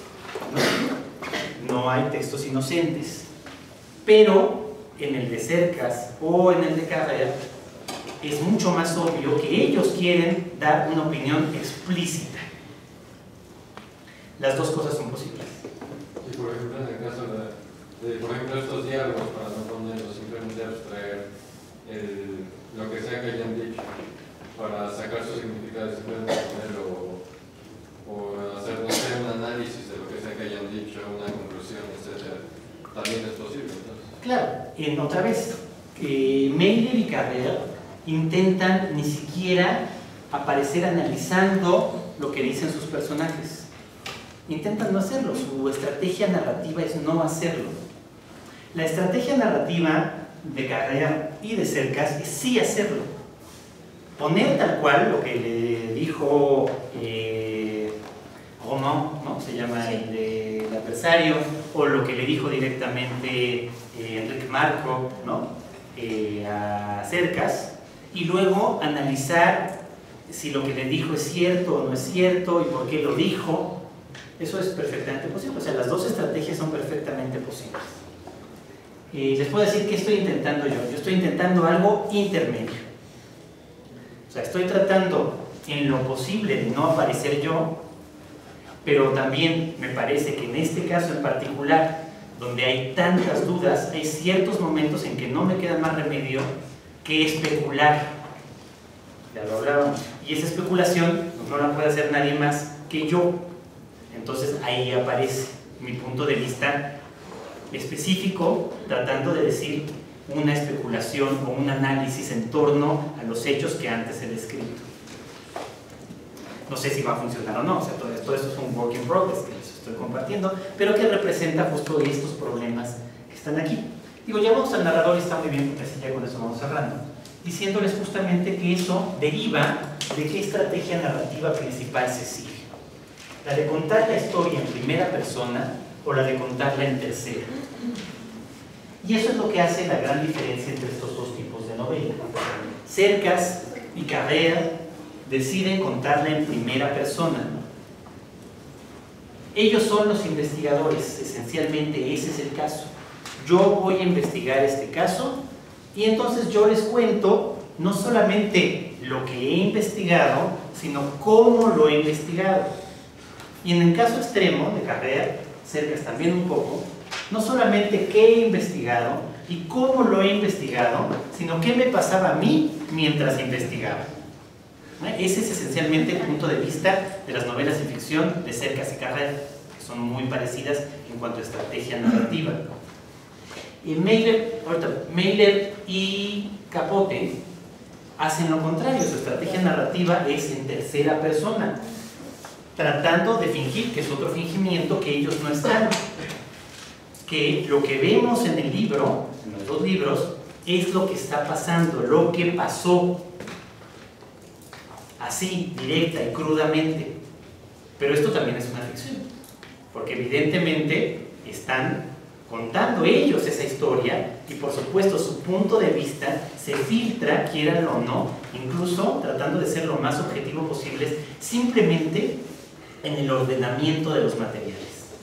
no hay textos inocentes, pero en el de Cercas o en el de Carrère es mucho más obvio que ellos quieren dar una opinión explícita. Las dos cosas son posibles. Y por ejemplo, en el caso de por ejemplo, estos diálogos, para no ponerlos, simplemente abstraer lo que sea que hayan dicho, para sacar su significado, simplemente ponerlo o hacer, no sé, un análisis de lo que sea que hayan dicho, una conclusión, etc. También es posible, entonces. Claro, otra vez, Meiler y Carrère intentan ni siquiera aparecer analizando lo que dicen sus personajes. Intentan no hacerlo, su estrategia narrativa es no hacerlo. La estrategia narrativa de Carrère y de Cercas es sí hacerlo. Poner tal cual lo que le dijo Roman, ¿no? Se llama el adversario, o lo que le dijo directamente Enrique Marco, ¿no? A Cercas, y luego analizar si lo que le dijo es cierto o no es cierto y por qué lo dijo. Eso es perfectamente posible, o sea, las dos estrategias son perfectamente posibles. les puedo decir que estoy intentando yo. Yo estoy intentando algo intermedio. O sea, estoy tratando en lo posible de no aparecer yo, pero también me parece que en este caso en particular, donde hay tantas dudas, hay ciertos momentos en que no me queda más remedio que especular. Ya lo hablábamos. Y esa especulación no la puede hacer nadie más que yo. Entonces ahí aparece mi punto de vista específico, tratando de decir una especulación o un análisis en torno a los hechos que antes he descrito. No sé si va a funcionar o no, o sea, todo esto es un work in progress que les estoy compartiendo, pero que representa justo estos problemas que están aquí. Digo, ya vamos al narrador y está muy bien, porque así ya con eso vamos cerrando, diciéndoles justamente que eso deriva de qué estrategia narrativa principal se sigue. La de contar la historia en primera persona o la de contarla en tercera. Y eso es lo que hace la gran diferencia entre estos dos tipos de novela. Cercas y Carrère deciden contarla en primera persona. Ellos son los investigadores, esencialmente ese es el caso. Yo voy a investigar este caso y entonces yo les cuento no solamente lo que he investigado, sino cómo lo he investigado. Y en el caso extremo de Carrère, Cercas también un poco, no solamente qué he investigado y cómo lo he investigado, sino qué me pasaba a mí mientras investigaba. Ese es esencialmente el punto de vista de las novelas de ficción de Cercas y Carrère, que son muy parecidas en cuanto a estrategia narrativa. Meyler y Capote hacen lo contrario, su estrategia narrativa es en tercera persona, tratando de fingir, que es otro fingimiento, que ellos no están. Que lo que vemos en el libro, en los dos libros, es lo que está pasando, lo que pasó. Así, directa y crudamente. Pero esto también es una ficción, porque evidentemente están contando ellos esa historia y por supuesto su punto de vista se filtra, quieranlo o no, incluso tratando de ser lo más objetivo posible, simplemente en el ordenamiento de los materiales.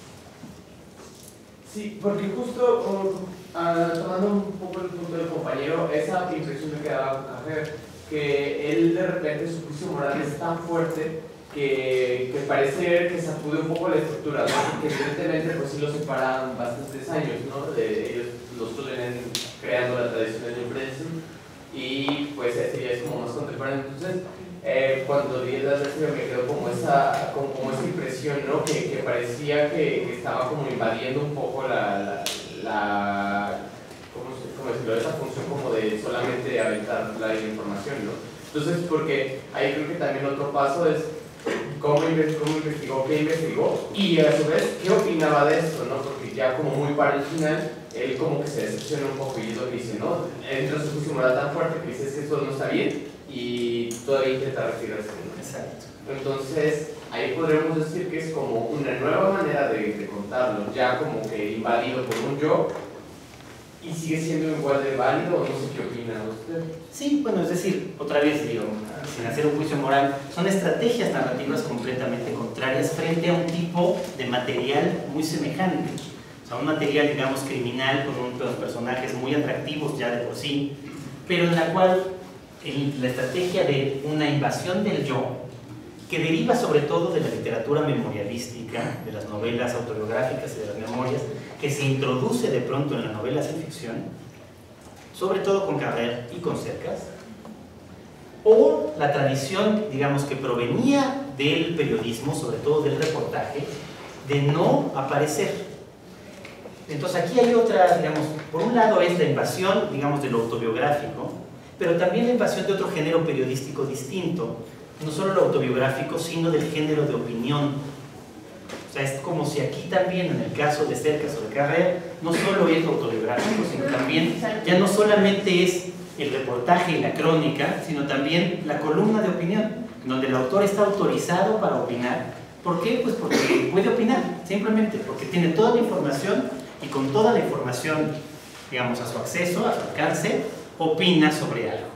Sí, porque justo tomando un poco el punto del compañero, esa impresión me quedaba con Carrère, que él de repente su juicio moral es tan fuerte que parece que sacude un poco la estructura, ¿no? Que evidentemente pues sí lo separan bastantes años, ¿no? Ellos los vienen creando la tradición del impresionismo y pues este ya es como más contemporáneo. Entonces cuando leí las lecturas me quedó como esa impresión, ¿no? Que parecía que estaba como invadiendo un poco ¿cómo decirlo? Esa función como de solamente aventar la información, ¿no? Entonces, porque ahí creo que también otro paso es cómo investigó, qué investigó y a su vez qué opinaba de esto, ¿no? Porque ya como muy para el final, él como que se decepciona un poco y es lo que dice, ¿no? Entra su juicio moral tan fuerte que dice que esto no está bien y todavía intenta retirarse, ¿no? Exacto. Entonces, ahí podríamos decir que es como una nueva manera de contarlo, ya como que invadido por un yo. ¿Y sigue siendo igual de válido o no sé qué opina usted? Sí, bueno, es decir, otra vez digo, sin hacer un juicio moral, son estrategias narrativas completamente contrarias frente a un tipo de material muy semejante. O sea, un material, digamos, criminal, con unos personajes muy atractivos ya de por sí, pero en la cual la estrategia de una invasión del yo, que deriva sobre todo de la literatura memorialística, de las novelas autobiográficas y de las memorias, que se introduce de pronto en la novela sin ficción, sobre todo con Carrère y con Cercas, o la tradición, digamos, que provenía del periodismo, sobre todo del reportaje, de no aparecer. Entonces aquí hay otra, digamos, por un lado es la invasión, digamos, de lo autobiográfico, pero también la invasión de otro género periodístico distinto, no solo lo autobiográfico, sino del género de opinión. O sea, es como si aquí también, en el caso de Cercas o de Carrère, no solo es lo autobiográfico, sino también, ya no solamente es el reportaje y la crónica, sino también la columna de opinión, donde el autor está autorizado para opinar. ¿Por qué? Pues porque puede opinar, simplemente, porque tiene toda la información y con toda la información, digamos, a su acceso, a su alcance, opina sobre algo.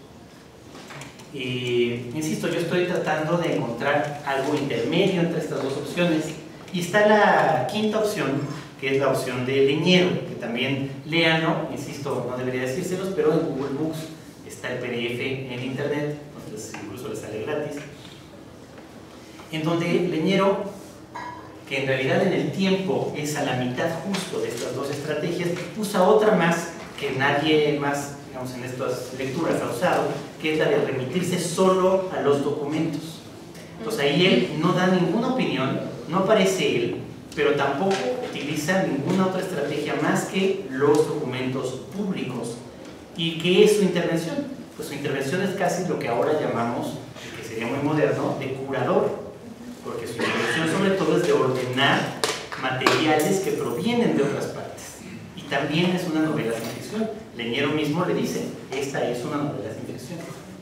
Insisto, yo estoy tratando de encontrar algo intermedio entre estas dos opciones y está la quinta opción, que es la opción de Leñero, que también léanlo, insisto, no debería decírselos, pero en Google Books está el PDF en internet, entonces incluso les sale gratis, en donde Leñero, que en realidad en el tiempo es a la mitad justo de estas dos estrategias, usa otra más que nadie más, digamos, en estas lecturas ha usado, que es la de remitirse solo a los documentos. Entonces ahí él no da ninguna opinión, no aparece él, pero tampoco utiliza ninguna otra estrategia más que los documentos públicos. ¿Y qué es su intervención? Pues su intervención es casi lo que ahora llamamos, que sería muy moderno, de curador, porque su intervención sobre todo es de ordenar materiales que provienen de otras partes. Y también es una novela sin ficción. Leñero mismo le dice, esta es una novela sin ficción.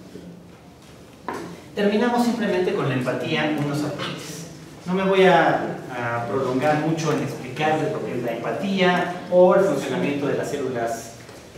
Terminamos simplemente con la empatía, unos apuntes. No me voy a prolongar mucho en explicarles lo que es la empatía o el funcionamiento de las células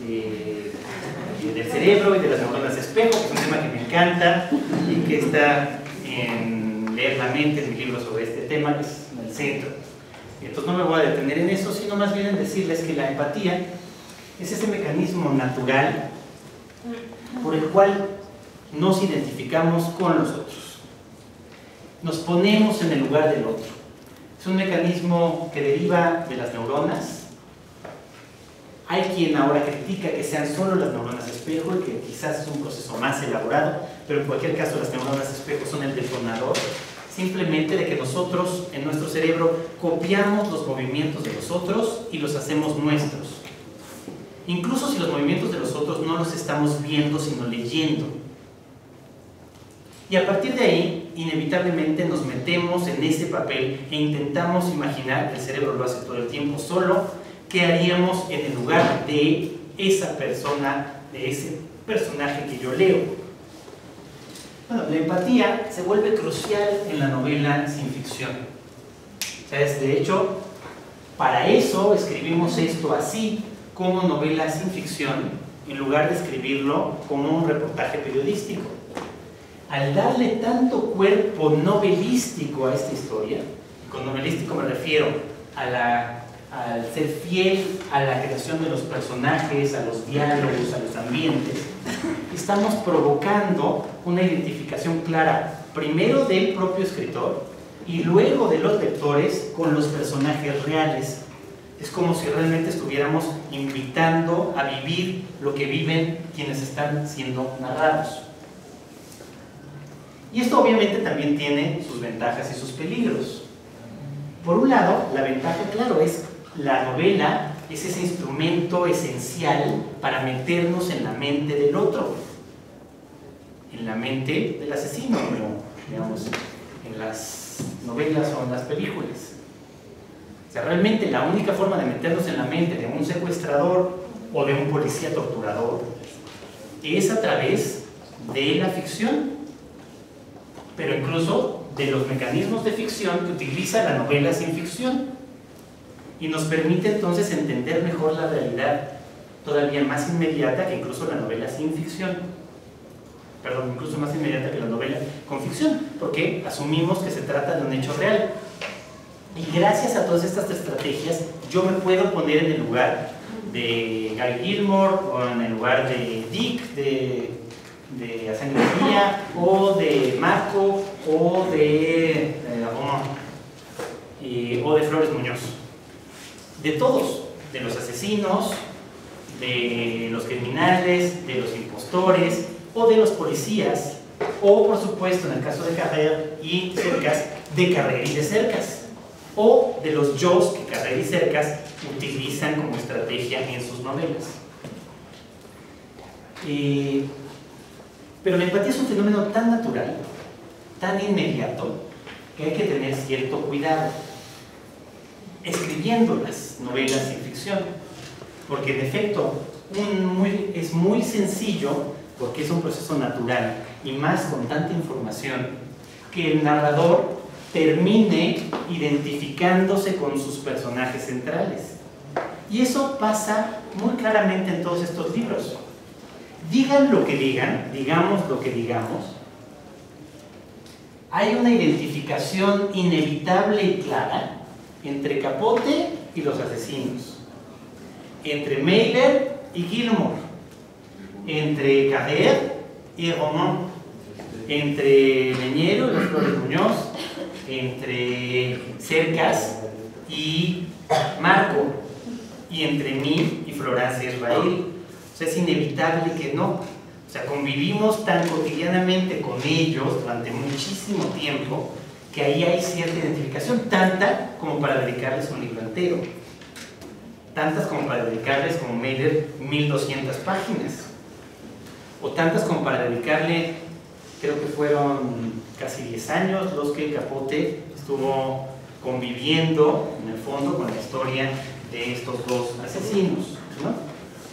del cerebro y de las neuronas espejo, que es un tema que me encanta y que está en Leer la mente, en mi libro sobre este tema, que es en el centro. Entonces no me voy a detener en eso, sino más bien en decirles que la empatía es ese mecanismo natural por el cual nos identificamos con los otros. Nos ponemos en el lugar del otro. Es un mecanismo que deriva de las neuronas. Hay quien ahora critica que sean solo las neuronas espejo y que quizás es un proceso más elaborado, pero en cualquier caso las neuronas espejo son el detonador simplemente de que nosotros en nuestro cerebro copiamos los movimientos de los otros y los hacemos nuestros. Incluso si los movimientos de los otros no los estamos viendo sino leyendo. Y a partir de ahí, inevitablemente nos metemos en ese papel e intentamos imaginar, el cerebro lo hace todo el tiempo solo, qué haríamos en el lugar de esa persona, de ese personaje que yo leo. Bueno, la empatía se vuelve crucial en la novela sin ficción. O sea, de hecho, para eso escribimos esto así, como novela sin ficción, en lugar de escribirlo como un reportaje periodístico. Al darle tanto cuerpo novelístico a esta historia, y con novelístico me refiero al ser fiel a la creación de los personajes, a los diálogos, a los ambientes, estamos provocando una identificación clara, primero del propio escritor y luego de los lectores con los personajes reales. Es como si realmente estuviéramos invitando a vivir lo que viven quienes están siendo narrados. Y esto obviamente también tiene sus ventajas y sus peligros. Por un lado, la ventaja, claro, es la novela es ese instrumento esencial para meternos en la mente del otro, en la mente del asesino, como digamos en las novelas o en las películas. O sea, realmente la única forma de meternos en la mente de un secuestrador o de un policía torturador es a través de la ficción, pero incluso de los mecanismos de ficción que utiliza la novela sin ficción, y nos permite entonces entender mejor la realidad todavía más inmediata que incluso la novela sin ficción, perdón, incluso más inmediata que la novela con ficción, porque asumimos que se trata de un hecho real. Y gracias a todas estas estrategias yo me puedo poner en el lugar de Gary Gilmore, o en el lugar de Dick de A Sangre Fría, o de Marco, o de Flores Muñoz. De todos, de los asesinos, de los criminales, de los impostores, o de los policías, o por supuesto en el caso de Carrer y Cercas, de Carrer y de Cercas, o de los yos que Carrer y Cercas utilizan como estrategia en sus novelas. Pero la empatía es un fenómeno tan natural, tan inmediato, que hay que tener cierto cuidado escribiendo las novelas sin ficción, porque en efecto es muy sencillo, porque es un proceso natural y más con tanta información, que el narrador termine identificándose con sus personajes centrales. Y eso pasa muy claramente en todos estos libros. Digan lo que digan, digamos lo que digamos, hay una identificación inevitable y clara entre Capote y los asesinos, entre Meyler y Gilmore, entre Carrère y Roman, entre Leñero y los Flores Muñoz, entre Cercas y Marco, y entre mí y Florancia Israel. O sea, es inevitable que no. O sea, convivimos tan cotidianamente con ellos durante muchísimo tiempo que ahí hay cierta identificación, tanta como para dedicarles un libro entero, tantas como para dedicarles, como Meyler, 1200 páginas, o tantas como para dedicarle, creo que fueron casi 10 años los que Capote estuvo conviviendo en el fondo con la historia de estos dos asesinos, ¿no?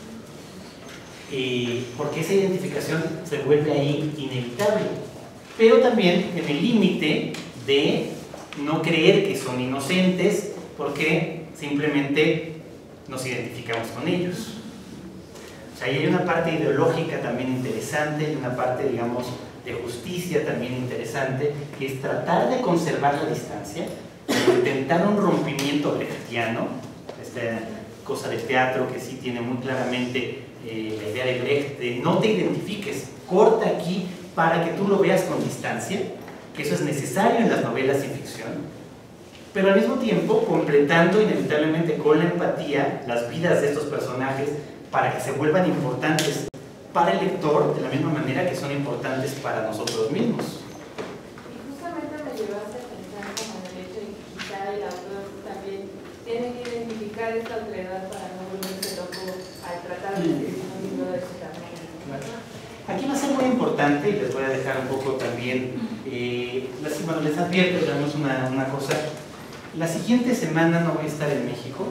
Porque esa identificación se vuelve ahí inevitable, pero también en el límite de no creer que son inocentes porque simplemente nos identificamos con ellos. O sea, ahí hay una parte ideológica también interesante y una parte, digamos, de justicia también interesante, que es tratar de conservar la distancia, intentar un rompimiento brechtiano, esta cosa de teatro que sí tiene muy claramente la idea de Brecht, de no te identifiques, corta aquí para que tú lo veas con distancia, que eso es necesario en las novelas sin ficción, pero al mismo tiempo completando inevitablemente con la empatía las vidas de estos personajes para que se vuelvan importantes para el lector de la misma manera que son importantes para nosotros mismos. Y justamente me llevaste a pensar como en el hecho de que quizá el autor también tiene que identificar esta otredad para no volverse loco al tratar de escribir un libro de su tamaño. Aquí va a ser muy importante, y les voy a dejar un poco también, bueno, les advierto, tenemos una cosa. La siguiente semana no voy a estar en México,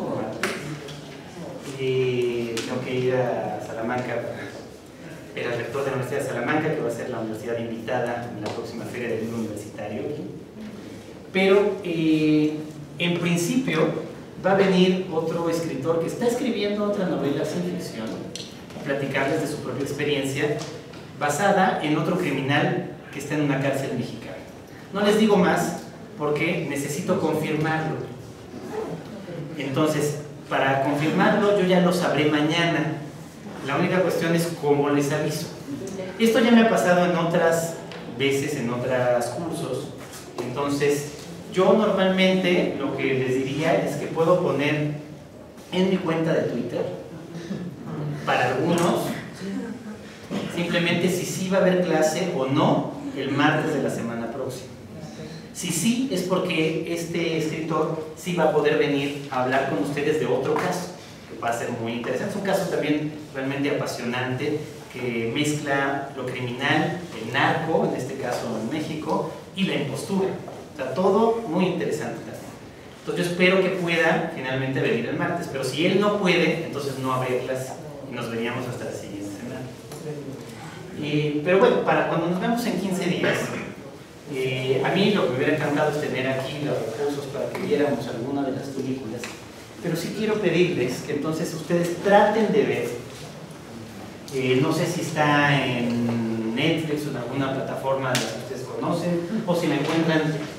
tengo que ir a Salamanca, era rector de la Universidad de Salamanca, que va a ser la universidad invitada en la próxima Feria del Libro Universitario. Pero en principio va a venir otro escritor que está escribiendo otra novela sin ficción, a platicarles de su propia experiencia, basada en otro criminal que está en una cárcel mexicana. No les digo más porque necesito confirmarlo. Entonces, para confirmarlo yo ya lo sabré mañana. La única cuestión es cómo les aviso. Esto ya me ha pasado en otras veces, en otros cursos. Entonces, yo normalmente lo que les diría es que puedo poner en mi cuenta de Twitter, para algunos, simplemente si sí va a haber clase o no el martes de la semana próxima. Si sí, es porque este escritor sí va a poder venir a hablar con ustedes de otro caso, que va a ser muy interesante. Es un caso también realmente apasionante, que mezcla lo criminal, el narco, en este caso en México, y la impostura. O sea, todo muy interesante también. Entonces yo espero que pueda finalmente venir el martes, pero si él no puede, entonces no habrá clase y nos veríamos hasta la siguiente semana. Pero bueno, para cuando nos vemos en 15 días, a mí lo que me hubiera encantado es tener aquí los recursos para que viéramos alguna de las películas, pero sí quiero pedirles que entonces ustedes traten de ver, no sé si está en Netflix o en alguna plataforma de las que ustedes conocen, o si la encuentran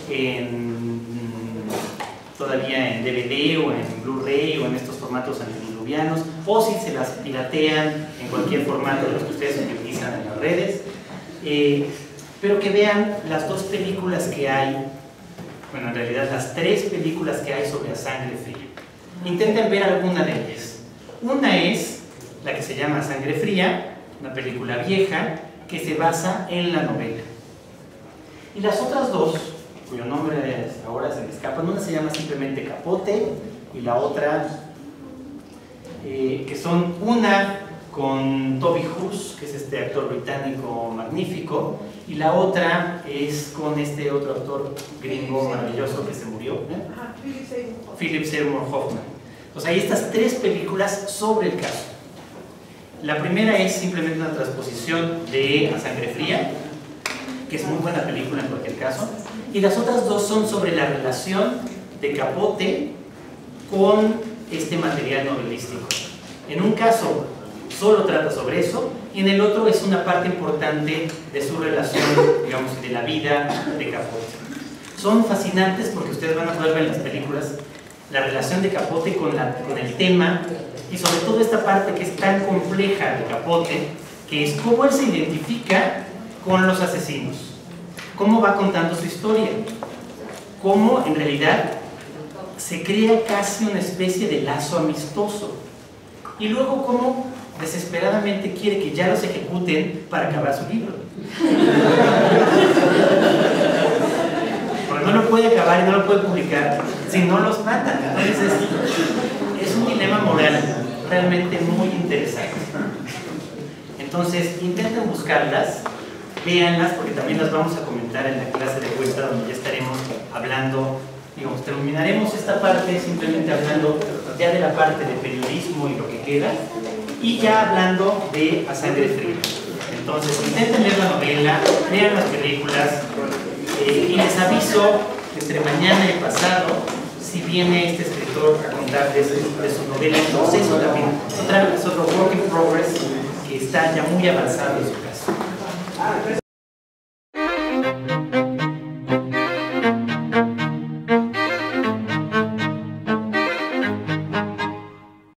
todavía en DVD o en Blu-ray o en estos formatos antediluvianos, o si se las piratean en cualquier formato de los que ustedes utilizan en las redes, pero que vean las dos películas que hay, bueno, en realidad las 3 películas que hay sobre A Sangre Fría. Intenten ver alguna de ellas. Una es la que se llama A Sangre Fría, una película vieja que se basa en la novela. Y las otras dos, cuyo nombre ahora se me escapa, una se llama simplemente Capote y la otra, que son una con Toby Hoops, que es este actor británico magnífico, y la otra es con este otro actor gringo maravilloso que se murió, Philip Seymour Hoffman. Entonces hay estas 3 películas sobre el caso. La primera es simplemente una transposición de A Sangre Fría, que es muy buena película en cualquier caso, y las otras 2 son sobre la relación de Capote con este material novelístico. En un caso solo trata sobre eso, y en el otro es una parte importante de su relación, digamos, de la vida de Capote. Son fascinantes porque ustedes van a poder ver en las películas la relación de Capote con el tema y sobre todo esta parte que es tan compleja de Capote, que es cómo él se identifica con los asesinos, cómo va contando su historia, cómo en realidad se crea casi una especie de lazo amistoso y luego cómo desesperadamente quiere que ya los ejecuten para acabar su libro. Porque no lo puede acabar y no lo puede publicar si no los matan. Entonces es un dilema moral realmente muy interesante. Entonces intenten buscarlas, véanlas, porque también las vamos a comentar en la clase de vuelta, donde ya estaremos hablando, digamos, terminaremos esta parte simplemente hablando ya de la parte de periodismo y lo que queda, y ya hablando de A Sangre Fría. Entonces intenten leer la novela, vean las películas, y les aviso entre mañana y pasado si viene este escritor a contarles de su novela en proceso también. Es otro work in progress que está ya muy avanzado en su caso.